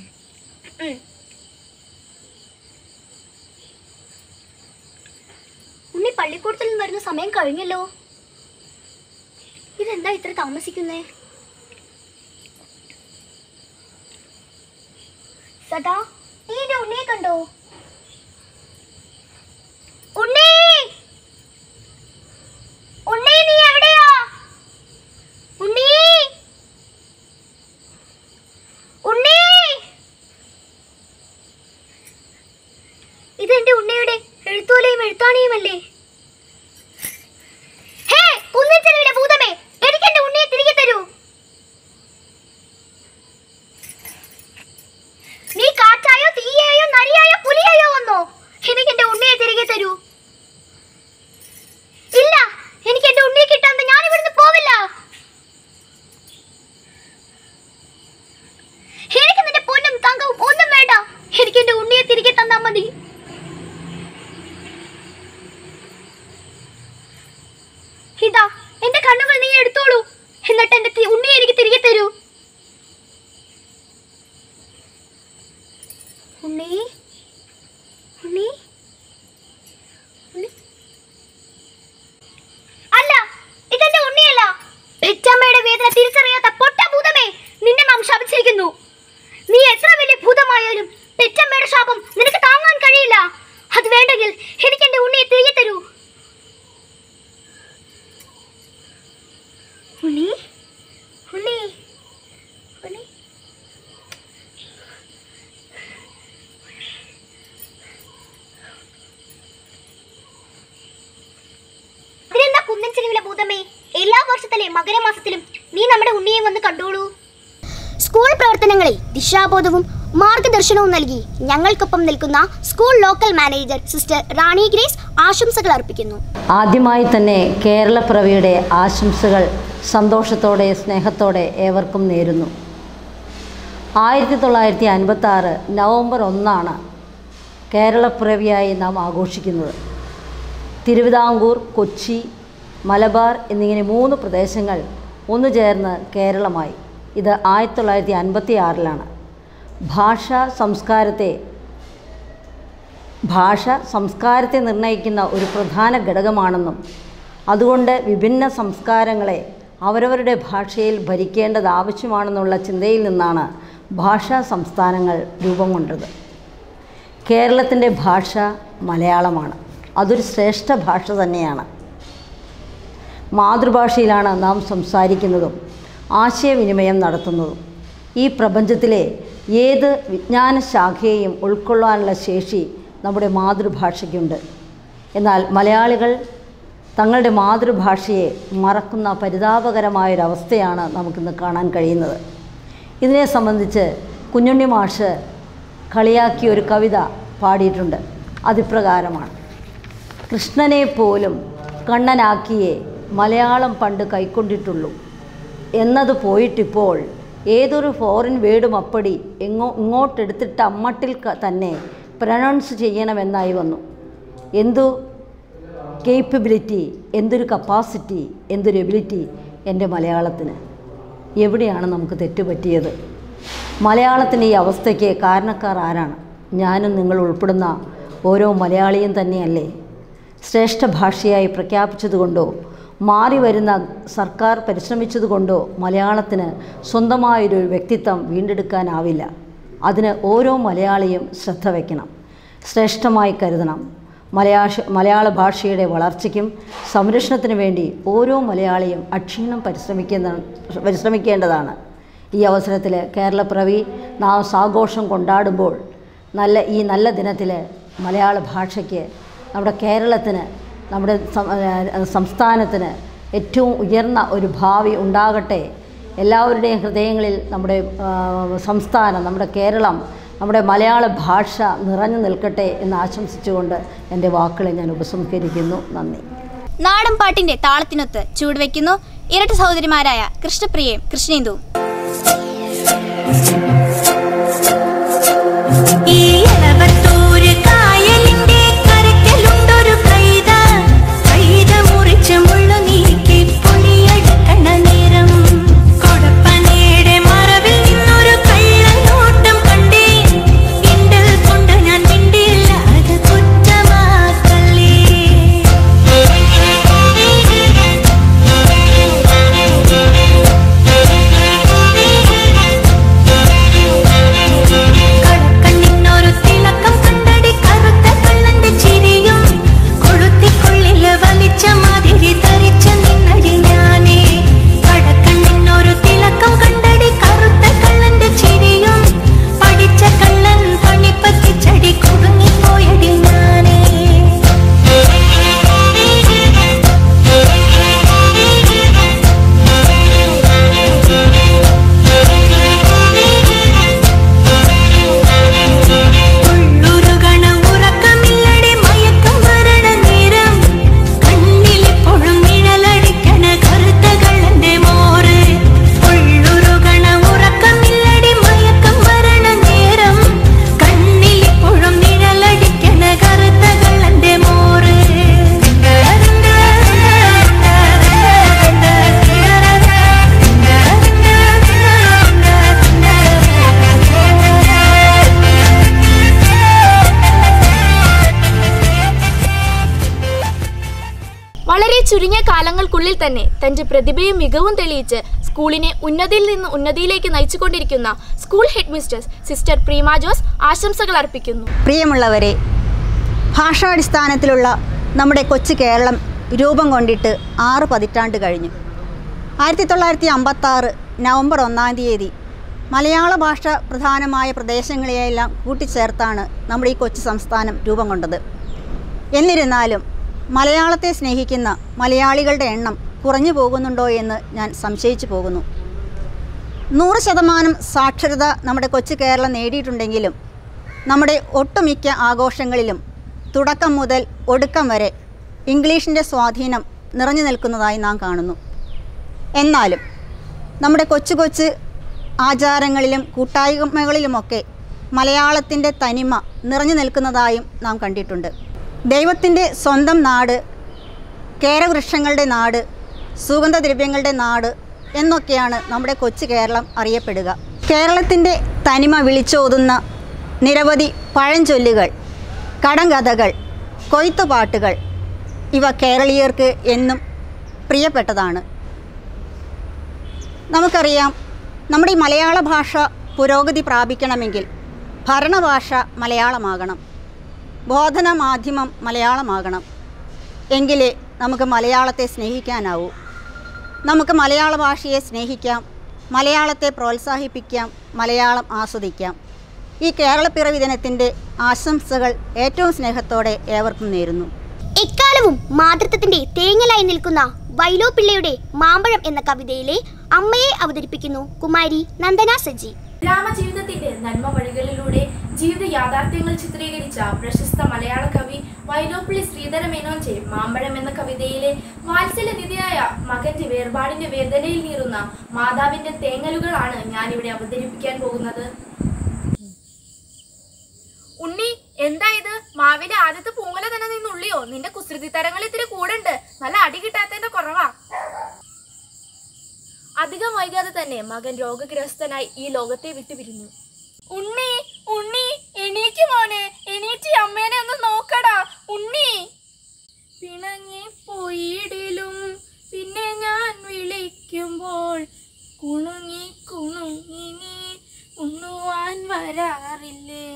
ഉണ്ണി പള്ളിക്കൂടത്തിൽ നിന്ന് വരുന്ന സമയം കഴിഞ്ഞല്ലോ. ഇതെന്താ ഇത്ര താമസിക്കുന്നേ? സദാ നീ എന്റെ ഉണ്ണിയെ കണ്ടോ? ഉണ്ണി, ഉണ്ണി നീ എവിടെയാ? ഉണ്ണി, ഉണ്ണി, ഇതെന്റെ ഉണ്ണിയുടെ എഴുത്തോലയും എഴുത്താണിയുമല്ലേ? ഹേ കുന്നിച്ചെരുവിലെ ഭൂതമേ, എനിക്ക് എന്റെ ഉണ്ണിയെ തിരികെ തരൂ. നീ കാറ്റായോ തീയായോ നരിയായോ പുലിയായോ വന്നോ? എനിക്ക് എന്റെ ഉണ്ണിയെ തിരികെ തരൂ. ഇല്ല, എനിക്ക് എന്റെ ഉണ്ണിയെ കിട്ടാൻ ഞാൻ ഇവിടുന്ന് പോവില്ല. എനിക്ക് നിന്റെ പൊന്നും തങ്കവും ഒന്നും വേണ്ട. എനിക്ക് എന്റെ ഉണ്ണിയെ തിരികെ തന്നാ മതി. ഇതാ എന്റെ കണ്ണുകൾ നീ എടുത്തോളൂ. എന്നിട്ട് എന്റെ ഉണ്ണിയെ എനിക്ക് തിരികെ തരൂ. ഉണ്ണി, ഉണ്ണി, അല്ല ഇതെന്റെ ഉണ്ണിയല്ല. പെറ്റമ്മയുടെ വേദന തിരിച്ചറിയാത്ത പൊട്ട ഭൂതമേ, നിന്നെ നാം ശപിച്ചിരിക്കുന്നു. നീ എത്ര വലിയ ഭൂതമായാലും പെറ്റമ്മയുടെ ശാപം നിനക്ക് താങ്ങാൻ കഴിയില്ല. അത് വേണ്ടെങ്കിൽ എനിക്ക് എന്റെ ഉണ്ണിയെ തിരികെ തരൂ. ഉണ്ണി, ഉണ്ണി, ഉണ്ണി, അതിനെന്താ കുന്നൻചെരുവിലെ ഭൂതമേ? എല്ലാ വർഷത്തിലെ മകരമാസത്തിലും നീ നമ്മുടെ ഉണ്ണിയെ വന്ന് കണ്ടോളൂ. സ്കൂൾ പ്രവർത്തനങ്ങളിൽ ദിശാബോധവും മാർഗദർശനവും നൽകി ഞങ്ങൾക്കൊപ്പം നിൽക്കുന്ന school local manager sister Rani Grace ആശംസകൾ അർപ്പിക്കുന്നു. ആദ്യമായി തന്നെ കേരളപ്പിറവിയുടെ ആശംസകൾ സന്തോഷത്തോടെ സ്നേഹത്തോടെ ഏവർക്കും നേരുന്നു. 1956 നവംബർ 1 കേരളപ്പിറവിയായി നാം ആഘോഷിക്കുന്നത്. തിരുവിതാംകൂർ, കൊച്ചി, മലബാർ എന്നിങ്ങനെ 3 പ്രദേശങ്ങൾ ഒന്നു ചേർന്ന് കേരളമായി. ഇത് 1956 ഭാഷ സംസ്കാരത്തെ നിർണ്ണയിക്കുന്ന ഒരു പ്രധാന ഘടകമാണെന്നും അതുകൊണ്ട് വിഭിന്ന സംസ്കാരങ്ങളെ അവരവരുടെ ഭാഷയിൽ ഭരിക്കേണ്ടത് ആവശ്യമാണെന്നുള്ള ചിന്തയിൽ നിന്നാണ് ഭാഷാ സംസ്ഥാനങ്ങൾ രൂപം കൊണ്ടത്. കേരളത്തിൻ്റെ ഭാഷ മലയാളമാണ്. അതൊരു ശ്രേഷ്ഠ ഭാഷ തന്നെയാണ്. മാതൃഭാഷയിലാണ് നാം സംസാരിക്കുന്നതും ആശയവിനിമയം നടത്തുന്നതും. ഈ പ്രപഞ്ചത്തിലെ ഏത് വിജ്ഞാന ശാഖയെയും ഉൾക്കൊള്ളാനുള്ള ശേഷി നമ്മുടെ മാതൃഭാഷയ്ക്കുണ്ട്. എന്നാൽ മലയാളികൾ തങ്ങളുടെ മാതൃഭാഷയെ മറക്കുന്ന പരിതാപകരമായൊരവസ്ഥയാണ് നമുക്കിന്ന് കാണാൻ കഴിയുന്നത്. ഇതിനെ സംബന്ധിച്ച് കുഞ്ഞുണ്ണി മാഷ് കളിയാക്കിയ ഒരു കവിത പാടിയിട്ടുണ്ട്. അതിപ്രകാരമാണ്: കൃഷ്ണനെ പോലും കണ്ണനാക്കിയേ മലയാളം പണ്ട് കൈക്കൊണ്ടിട്ടുള്ളൂ എന്നത് പോയിട്ടിപ്പോൾ ഏതൊരു ഫോറിൻ വേർഡും അപ്പടി ഇങ്ങോട്ടെടുത്തിട്ട് അമ്മട്ടിൽ തന്നെ പ്രൊനൗൺസ് ചെയ്യണമെന്നായി വന്നു. എന്തു കേപ്പബിലിറ്റി, എന്തൊരു കപ്പാസിറ്റി, എന്തൊരു എബിലിറ്റി എൻ്റെ മലയാളത്തിന്! എവിടെയാണ് നമുക്ക് തെറ്റുപറ്റിയത്? മലയാളത്തിൻ്റെ ഈ അവസ്ഥയ്ക്ക് കാരണക്കാർ ആരാണ്? ഞാനും നിങ്ങൾ ഉൾപ്പെടുന്ന ഓരോ മലയാളിയും തന്നെയല്ലേ? ശ്രേഷ്ഠ ഭാഷയായി പ്രഖ്യാപിച്ചതുകൊണ്ടോ മാറി വരുന്ന സർക്കാർ പരിശ്രമിച്ചതുകൊണ്ടോ മലയാളത്തിന് സ്വന്തമായൊരു വ്യക്തിത്വം വീണ്ടെടുക്കാനാവില്ല. അതിന് ഓരോ മലയാളിയും ശ്രദ്ധ വയ്ക്കണം, ശ്രേഷ്ഠമായി കരുതണം. മലയാള ഭാഷയുടെ വളർച്ചയ്ക്കും സംരക്ഷണത്തിനു വേണ്ടി ഓരോ മലയാളിയും അക്ഷീണം പരിശ്രമിക്കേണ്ടതാണ്. ഈ അവസരത്തിൽ കേരളപ്പിറവി നാം സാഘോഷം കൊണ്ടാടുമ്പോൾ ഈ നല്ല ദിനത്തിൽ മലയാള ഭാഷയ്ക്ക്, നമ്മുടെ കേരളത്തിന്, നമ്മുടെ സംസ്ഥാനത്തിന് ഏറ്റവും ഉയർന്ന ഒരു ഭാവി ഉണ്ടാകട്ടെ. എല്ലാവരുടെയും ഹൃദയങ്ങളിൽ നമ്മുടെ സംസ്ഥാനം, നമ്മുടെ കേരളം, നമ്മുടെ മലയാള ഭാഷ നിറഞ്ഞു നിൽക്കട്ടെ എന്ന് ആശംസിച്ചുകൊണ്ട് എൻ്റെ വാക്കുകളെ ഞാൻ ഉപസംഹരിക്കുന്നു. നന്ദി. നാടൻ പാട്ടിന്റെ താളത്തിനൊത്ത് ചൂടുവെക്കുന്നു ഇരട്ട സഹോദരിമാരായ കൃഷ്ണപ്രിയയും കൃഷ്ണേന്ദുവും. വളരെ ചുരുങ്ങിയ കാലങ്ങൾക്കുള്ളിൽ തന്നെ തന്റെ പ്രതിഭയും മികവും തെളിയിച്ച് സ്കൂളിനെ ഉന്നതിയിൽ നിന്ന് ഉന്നതിയിലേക്ക് നയിച്ചുകൊണ്ടിരിക്കുന്ന school head mistress sister Preema Jose ആശംസകൾ അർപ്പിക്കുന്നു. പ്രിയമുള്ളവരെ, ഭാഷാടിസ്ഥാനത്തിലുള്ള നമ്മുടെ കൊച്ചു കേരളം രൂപം കൊണ്ടിട്ട് 6 പതിറ്റാണ്ട് കഴിഞ്ഞു. 1956 നവംബർ 1-ാം തീയതി മലയാള ഭാഷ പ്രധാനമായ പ്രദേശങ്ങളെയെല്ലാം കൂട്ടിച്ചേർത്താണ് നമ്മുടെ ഈ കൊച്ചു സംസ്ഥാനം രൂപം കൊണ്ടത്. എന്നിരുന്നാലും മലയാളത്തെ സ്നേഹിക്കുന്ന മലയാളികളുടെ എണ്ണം കുറഞ്ഞു പോകുന്നുണ്ടോ എന്ന് ഞാൻ സംശയിച്ചു പോകുന്നു. 100% സാക്ഷരത നമ്മുടെ കൊച്ചു കേരളം നേടിയിട്ടുണ്ടെങ്കിലും നമ്മുടെ ഒട്ടുമിക്ക ആഘോഷങ്ങളിലും തുടക്കം മുതൽ ഒടുക്കം വരെ ഇംഗ്ലീഷിൻ്റെ സ്വാധീനം നിറഞ്ഞു നിൽക്കുന്നതായി നാം കാണുന്നു. എന്നാലും നമ്മുടെ കൊച്ചു കൊച്ചു ആചാരങ്ങളിലും കൂട്ടായ്മകളിലുമൊക്കെ മലയാളത്തിൻ്റെ തനിമ നിറഞ്ഞു നിൽക്കുന്നതായും നാം കണ്ടിട്ടുണ്ട്. ദൈവത്തിൻ്റെ സ്വന്തം നാട്, കേരവൃക്ഷങ്ങളുടെ നാട്, സുഗന്ധദ്രവ്യങ്ങളുടെ നാട് എന്നൊക്കെയാണ് നമ്മുടെ കൊച്ചു കേരളം അറിയപ്പെടുക. കേരളത്തിൻ്റെ തനിമ വിളിച്ചോതുന്ന നിരവധി പഴഞ്ചൊല്ലുകൾ, കടങ്കഥകൾ, കൊയ്ത്തുപാട്ടുകൾ ഇവ കേരളീയർക്ക് എന്നും പ്രിയപ്പെട്ടതാണ്. നമുക്കറിയാം, നമ്മുടെ ഈ മലയാള ഭാഷ പുരോഗതി പ്രാപിക്കണമെങ്കിൽ ഭരണഭാഷ മലയാളമാകണം, ബോധന മാധ്യമം മലയാളമാകണം. എങ്കിലേ നമുക്ക് മലയാളത്തെ സ്നേഹിക്കാനാവൂ. നമുക്ക് മലയാള ഭാഷയെ സ്നേഹിക്കാം, മലയാളത്തെ പ്രോത്സാഹിപ്പിക്കാം, മലയാളം ആസ്വദിക്കാം. ഈ കേരളപ്പിറവി ദിനത്തിൻ്റെ ആശംസകൾ ഏറ്റവും സ്നേഹത്തോടെ ഏവർക്കും നേരുന്നു. എക്കാലവും മാതൃത്വത്തിന്റെ തേങ്ങലായി നിൽക്കുന്ന വൈലോപ്പിള്ളയുടെ മാമ്പഴം എന്ന കവിതയിലെ അമ്മയെ അവതരിപ്പിക്കുന്നു കുമാരി നന്ദന സജി. ഗ്രാമജീവിതത്തിന്റെ നന്മ വഴികളിലൂടെ ജീവിത യാഥാർത്ഥ്യങ്ങൾ ചിത്രീകരിച്ച പ്രശസ്ത മലയാള കവി വൈലോപ്പിള്ളി ശ്രീധരമേനോന്റെ മാമ്പഴം എന്ന കവിതയിലെ വാത്സല്യനിധിയായ മകന്റെ വേർപാടിന്റെ വേദനയിൽ നീറുന്ന മാതാവിന്റെ തേങ്ങലുകളാണ് ഞാനിവിടെ അവതരിപ്പിക്കാൻ പോകുന്നത്. ഉണ്ണി, എന്താ ഇത്? മാവിലെ ആദ്യത്തെ പൂങ്ങല തന്നെ നിന്നുള്ളിയോ? നിന്റെ കുസൃതി തരങ്ങൾ ഇത്തിരി കൂടുണ്ട്. നല്ല അടി കിട്ടാത്തതിന്റെ കുറവാ. അധികം വൈകാതെ തന്നെ മകൻ രോഗഗ്രസ്തനായി ഈ ലോകത്തെ വിട്ടുപിരിഞ്ഞു. ഉണ്ണി, ഉണ്ണി, എണീക്ക് മോനെ, എണീറ്റ് അമ്മേനെ ഒന്ന് നോക്കടാ. ഉണ്ണി പിണങ്ങി പോയിടിലും പിന്നെ ഞാൻ വിളിക്കുമ്പോൾ കുണുങ്ങി കുണുങ്ങി നീ ഉണ്ണുവാൻ വരാറില്ലേ.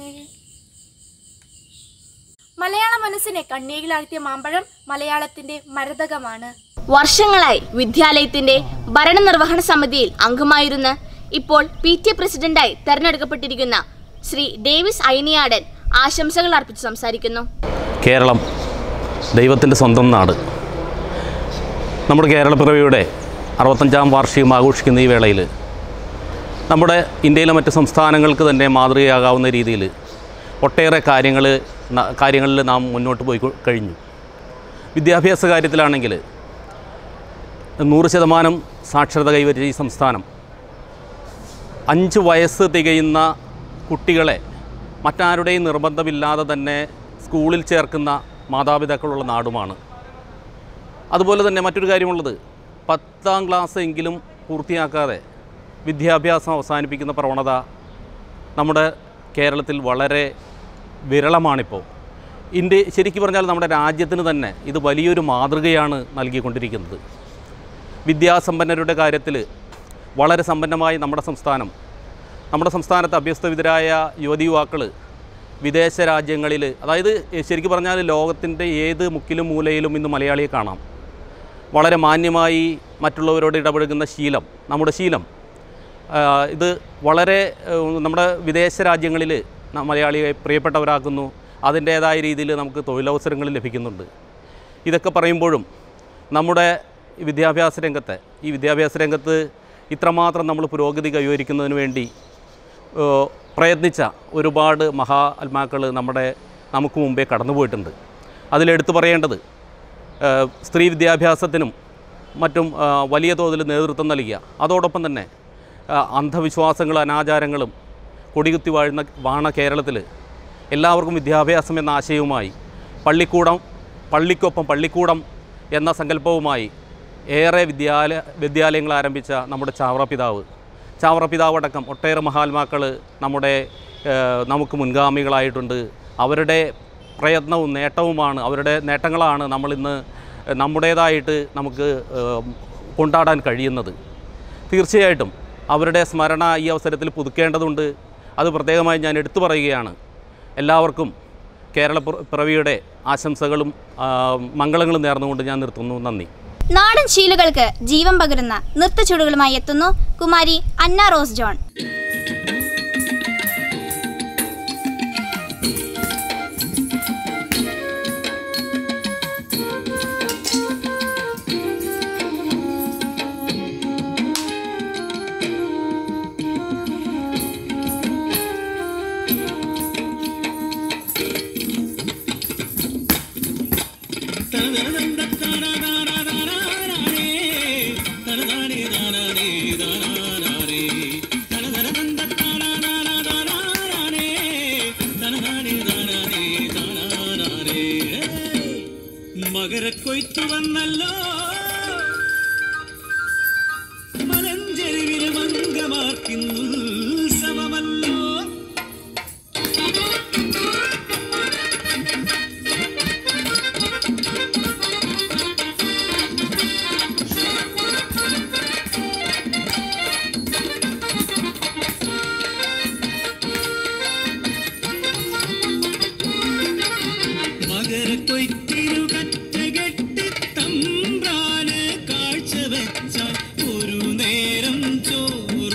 മലയാള മനസ്സിനെ കണ്ണീരിലാഴ്ത്തിയ മാമ്പഴം മലയാളത്തിന്റെ മരതകമാണ്. വർഷങ്ങളായി വിദ്യാലയത്തിന്റെ ഭരണനിർവഹണ സമിതിയിൽ അംഗമായിരുന്ന ഇപ്പോൾ PTA പ്രസിഡന്റായി തെരഞ്ഞെടുക്കപ്പെട്ടിരിക്കുന്ന ശ്രീ ഡേവിസ് ഐനിയാടൻ ആശംസകൾ അർപ്പിച്ച് സംസാരിക്കുന്നു. കേരളം ദൈവത്തിൻ്റെ സ്വന്തം നാട്. നമ്മുടെ കേരളപ്പിറവിയുടെ 65-ാം വാർഷികം ആഘോഷിക്കുന്ന ഈ വേളയിൽ നമ്മുടെ ഇന്ത്യയിലെ മറ്റ് സംസ്ഥാനങ്ങൾക്ക് തന്നെ മാതൃകയാകാവുന്ന രീതിയിൽ ഒട്ടേറെ കാര്യങ്ങളിൽ നാം മുന്നോട്ട് പോയി കഴിഞ്ഞു. വിദ്യാഭ്യാസ കാര്യത്തിലാണെങ്കിൽ 100% സാക്ഷരത കൈവരിച്ച ഈ സംസ്ഥാനം 5 വയസ്സ് തികയുന്ന കുട്ടികളെ മറ്റാരുടെയും നിർബന്ധമില്ലാതെ തന്നെ സ്കൂളിൽ ചേർക്കുന്ന മാതാപിതാക്കളുള്ള നാടുമാണ്. അതുപോലെ തന്നെ മറ്റൊരു കാര്യമുള്ളത്, 10ാം ക്ലാസ് എങ്കിലും പൂർത്തിയാക്കാതെ വിദ്യാഭ്യാസം അവസാനിപ്പിക്കുന്ന പ്രവണത നമ്മുടെ കേരളത്തിൽ വളരെ വിരളമാണിപ്പോൾ. ശരിക്കും പറഞ്ഞാൽ നമ്മുടെ രാജ്യത്തിന് തന്നെ ഇത് വലിയൊരു മാതൃകയാണ് നൽകിക്കൊണ്ടിരിക്കുന്നത്. വിദ്യാസമ്പന്നരുടെ കാര്യത്തിൽ വളരെ സമ്പന്നമായി നമ്മുടെ സംസ്ഥാനത്ത് അഭ്യസ്തവിദ്യരായ യുവതി യുവാക്കൾ വിദേശ രാജ്യങ്ങളിൽ, അതായത് ശരിക്കും പറഞ്ഞാൽ ലോകത്തിൻ്റെ ഏത് മുക്കിലും മൂലയിലും ഇന്ന് മലയാളിയെ കാണാം. വളരെ മാന്യമായി മറ്റുള്ളവരോട് ഇടപഴകുന്ന ശീലം, നമ്മുടെ ശീലം, ഇത് വളരെ നമ്മുടെ വിദേശ രാജ്യങ്ങളിൽ മലയാളിയെ പ്രിയപ്പെട്ടവരാക്കുന്നു. അതിൻ്റേതായ രീതിയിൽ നമുക്ക് തൊഴിലവസരങ്ങൾ ലഭിക്കുന്നുണ്ട്. ഇതൊക്കെ പറയുമ്പോഴും നമ്മുടെ വിദ്യാഭ്യാസ രംഗത്ത് ഇത്രമാത്രം നമ്മൾ പുരോഗതി കൈവരിക്കുന്നതിന് വേണ്ടി പ്രയത്നിച്ച ഒരുപാട് മഹാത്മാക്കൾ നമുക്ക് മുമ്പേ കടന്നുപോയിട്ടുണ്ട്. അതിലെടുത്തു പറയേണ്ടത് സ്ത്രീ വിദ്യാഭ്യാസത്തിനും മറ്റും വലിയ തോതിൽ നേതൃത്വം നൽകിയ, അതോടൊപ്പം തന്നെ അന്ധവിശ്വാസങ്ങളും അനാചാരങ്ങളും കൊടികുത്തി വാണ കേരളത്തിൽ എല്ലാവർക്കും വിദ്യാഭ്യാസം എന്ന ആശയവുമായി പള്ളിക്കൊപ്പം പള്ളിക്കൂടം എന്ന സങ്കല്പവുമായി ഏറെ വിദ്യാലയങ്ങൾ ആരംഭിച്ച നമ്മുടെ ചാവറ പിതാവടക്കം ഒട്ടേറെ മഹാത്മാക്കൾ നമുക്ക് മുൻഗാമികളായിട്ടുണ്ട്. അവരുടെ പ്രയത്നവും അവരുടെ നേട്ടങ്ങളാണ് നമ്മളിന്ന് നമ്മുടേതായിട്ട് നമുക്ക് കൊണ്ടാടാൻ കഴിയുന്നത്. തീർച്ചയായിട്ടും അവരുടെ സ്മരണ ഈ അവസരത്തിൽ പുതുക്കേണ്ടതുണ്ട്. അത് പ്രത്യേകമായി ഞാൻ എടുത്തു പറയുകയാണ്. എല്ലാവർക്കും കേരളപ്പിറവിയുടെ ആശംസകളും മംഗളങ്ങളും നേർന്നുകൊണ്ട് ഞാൻ നിർത്തുന്നു. നന്ദി. നാടൻ ശീലുകൾക്ക് ജീവൻ പകരുന്ന നൃത്തച്ചുവടുകളുമായി എത്തുന്നു കുമാരി അന്ന റോസ് ജോൺ. മകരക്കൊയ്ത്തു വന്നല്ലോ മലഞ്ചെരുവിന് മംഗമാർക്കിന്നുത്സവമല്ലോ. മകരക്കൊയ്ത്തിനു കറ്റകെട്ടി തമ്പ്രാന് കാഴ്ച വെച്ചാൽ ഒരു നേരം ചോറ്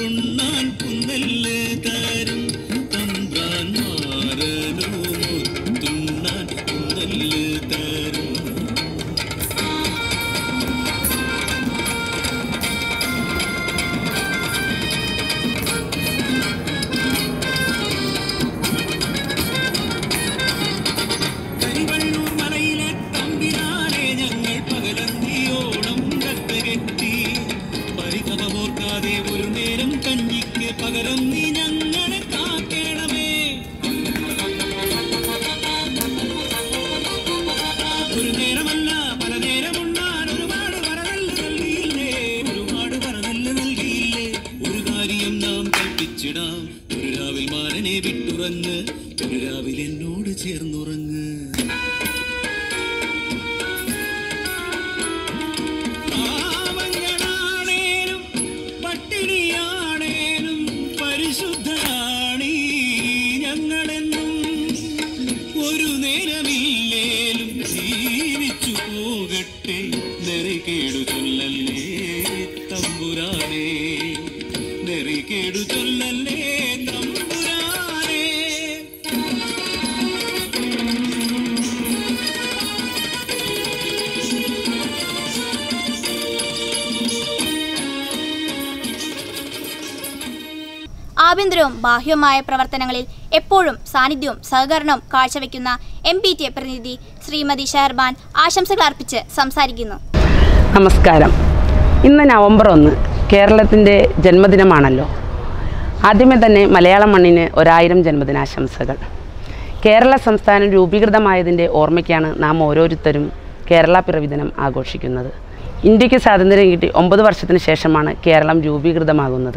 ആഭ്യന്തരവും ബാഹ്യവുമായ പ്രവർത്തനങ്ങളിൽ എപ്പോഴും സാന്നിധ്യവും സഹകരണവും കാഴ്ചവെക്കുന്ന MPTA പ്രതിനിധി ശ്രീമതി ഷെഹർബാൻ ആശംസകൾ അർപ്പിച്ച് സംസാരിക്കുന്നു. നമസ്കാരം. ഇന്ന് നവംബർ 1 കേരളത്തിൻ്റെ ജന്മദിനമാണല്ലോ. ആദ്യമേ തന്നെ മലയാള മണ്ണിന് 1000 ജന്മദിനാശംസകൾ. കേരള സംസ്ഥാനം രൂപീകൃതമായതിൻ്റെ ഓർമ്മയ്ക്കാണ് നാം ഓരോരുത്തരും കേരള പിറവി ദിനം ആഘോഷിക്കുന്നത്. ഇന്ത്യക്ക് സ്വാതന്ത്ര്യം കിട്ടി 9 വർഷത്തിന് ശേഷമാണ് കേരളം രൂപീകൃതമാകുന്നത്.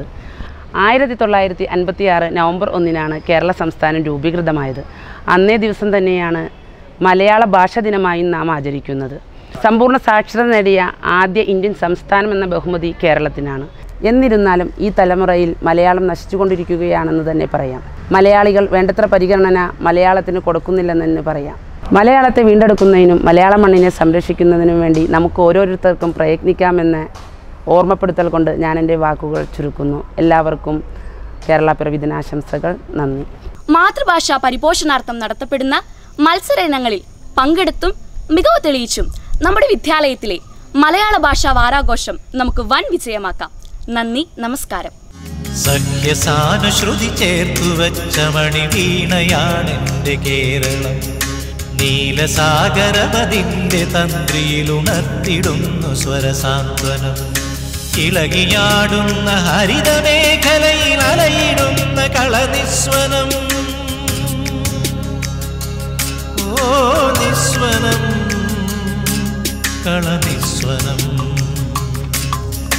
1956 നവംബർ 1 കേരള സംസ്ഥാനം രൂപീകൃതമായത്. അന്നേ ദിവസം തന്നെയാണ് മലയാള ഭാഷാ ദിനമായി നാം ആചരിക്കുന്നത്. സമ്പൂർണ്ണ സാക്ഷരത നേടിയ ആദ്യ ഇന്ത്യൻ സംസ്ഥാനം എന്ന ബഹുമതി കേരളത്തിനാണ്. എന്നിരുന്നാലും ഈ തലമുറയിൽ മലയാളം നശിച്ചുകൊണ്ടിരിക്കുകയാണെന്ന് തന്നെ പറയാം. മലയാളികൾ വേണ്ടത്ര പരിഗണന മലയാളത്തിന് കൊടുക്കുന്നില്ലെന്ന് തന്നെ പറയാം. മലയാളത്തെ വീണ്ടെടുക്കുന്നതിനും മലയാള മണ്ണിനെ സംരക്ഷിക്കുന്നതിനും വേണ്ടി നമുക്ക് ഓരോരുത്തർക്കും പ്രയത്നിക്കാമെന്ന് ഓർമ്മപ്പെടുത്തൽ കൊണ്ട് ഞാൻ എൻ്റെ വാക്കുകൾ ചുരുക്കുന്നു. എല്ലാവർക്കും കേരള പിറവി ദിനാശംസകൾ. നന്ദി. മാതൃഭാഷ പരിപോഷണാർത്ഥം നടത്തപ്പെടുന്ന മത്സര ഇനങ്ങളിൽ പങ്കെടുത്തും മികവ് തെളിയിച്ചും നമ്മുടെ വിദ്യാലയത്തിലെ മലയാള ഭാഷാ വാരാഘോഷം നമുക്ക് വൻ വിജയമാക്കാം. നന്ദി, നമസ്കാരം. സഖ്യസാനുശ്രുതി ചേർത്തു വച്ച മണിവീണയാണെൻ്റെ കേരളം. നീലസാഗരപതിൻ്റെ തന്ത്രിയിലുണർത്തിടുന്നു സ്വരസാന്ത്വനം. ഇളകിയാടുന്ന ഹരിതമേഖലയിൽ അലയിടുന്ന കളനിസ്വനം. ഓ നിസ്വനം, കളനിസ്വനം.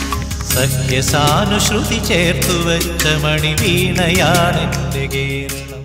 സഖ്യസാനുശ്രുതി ചേർത്തു വച്ച മണിവീണയാണെൻ്റെ കേരളം.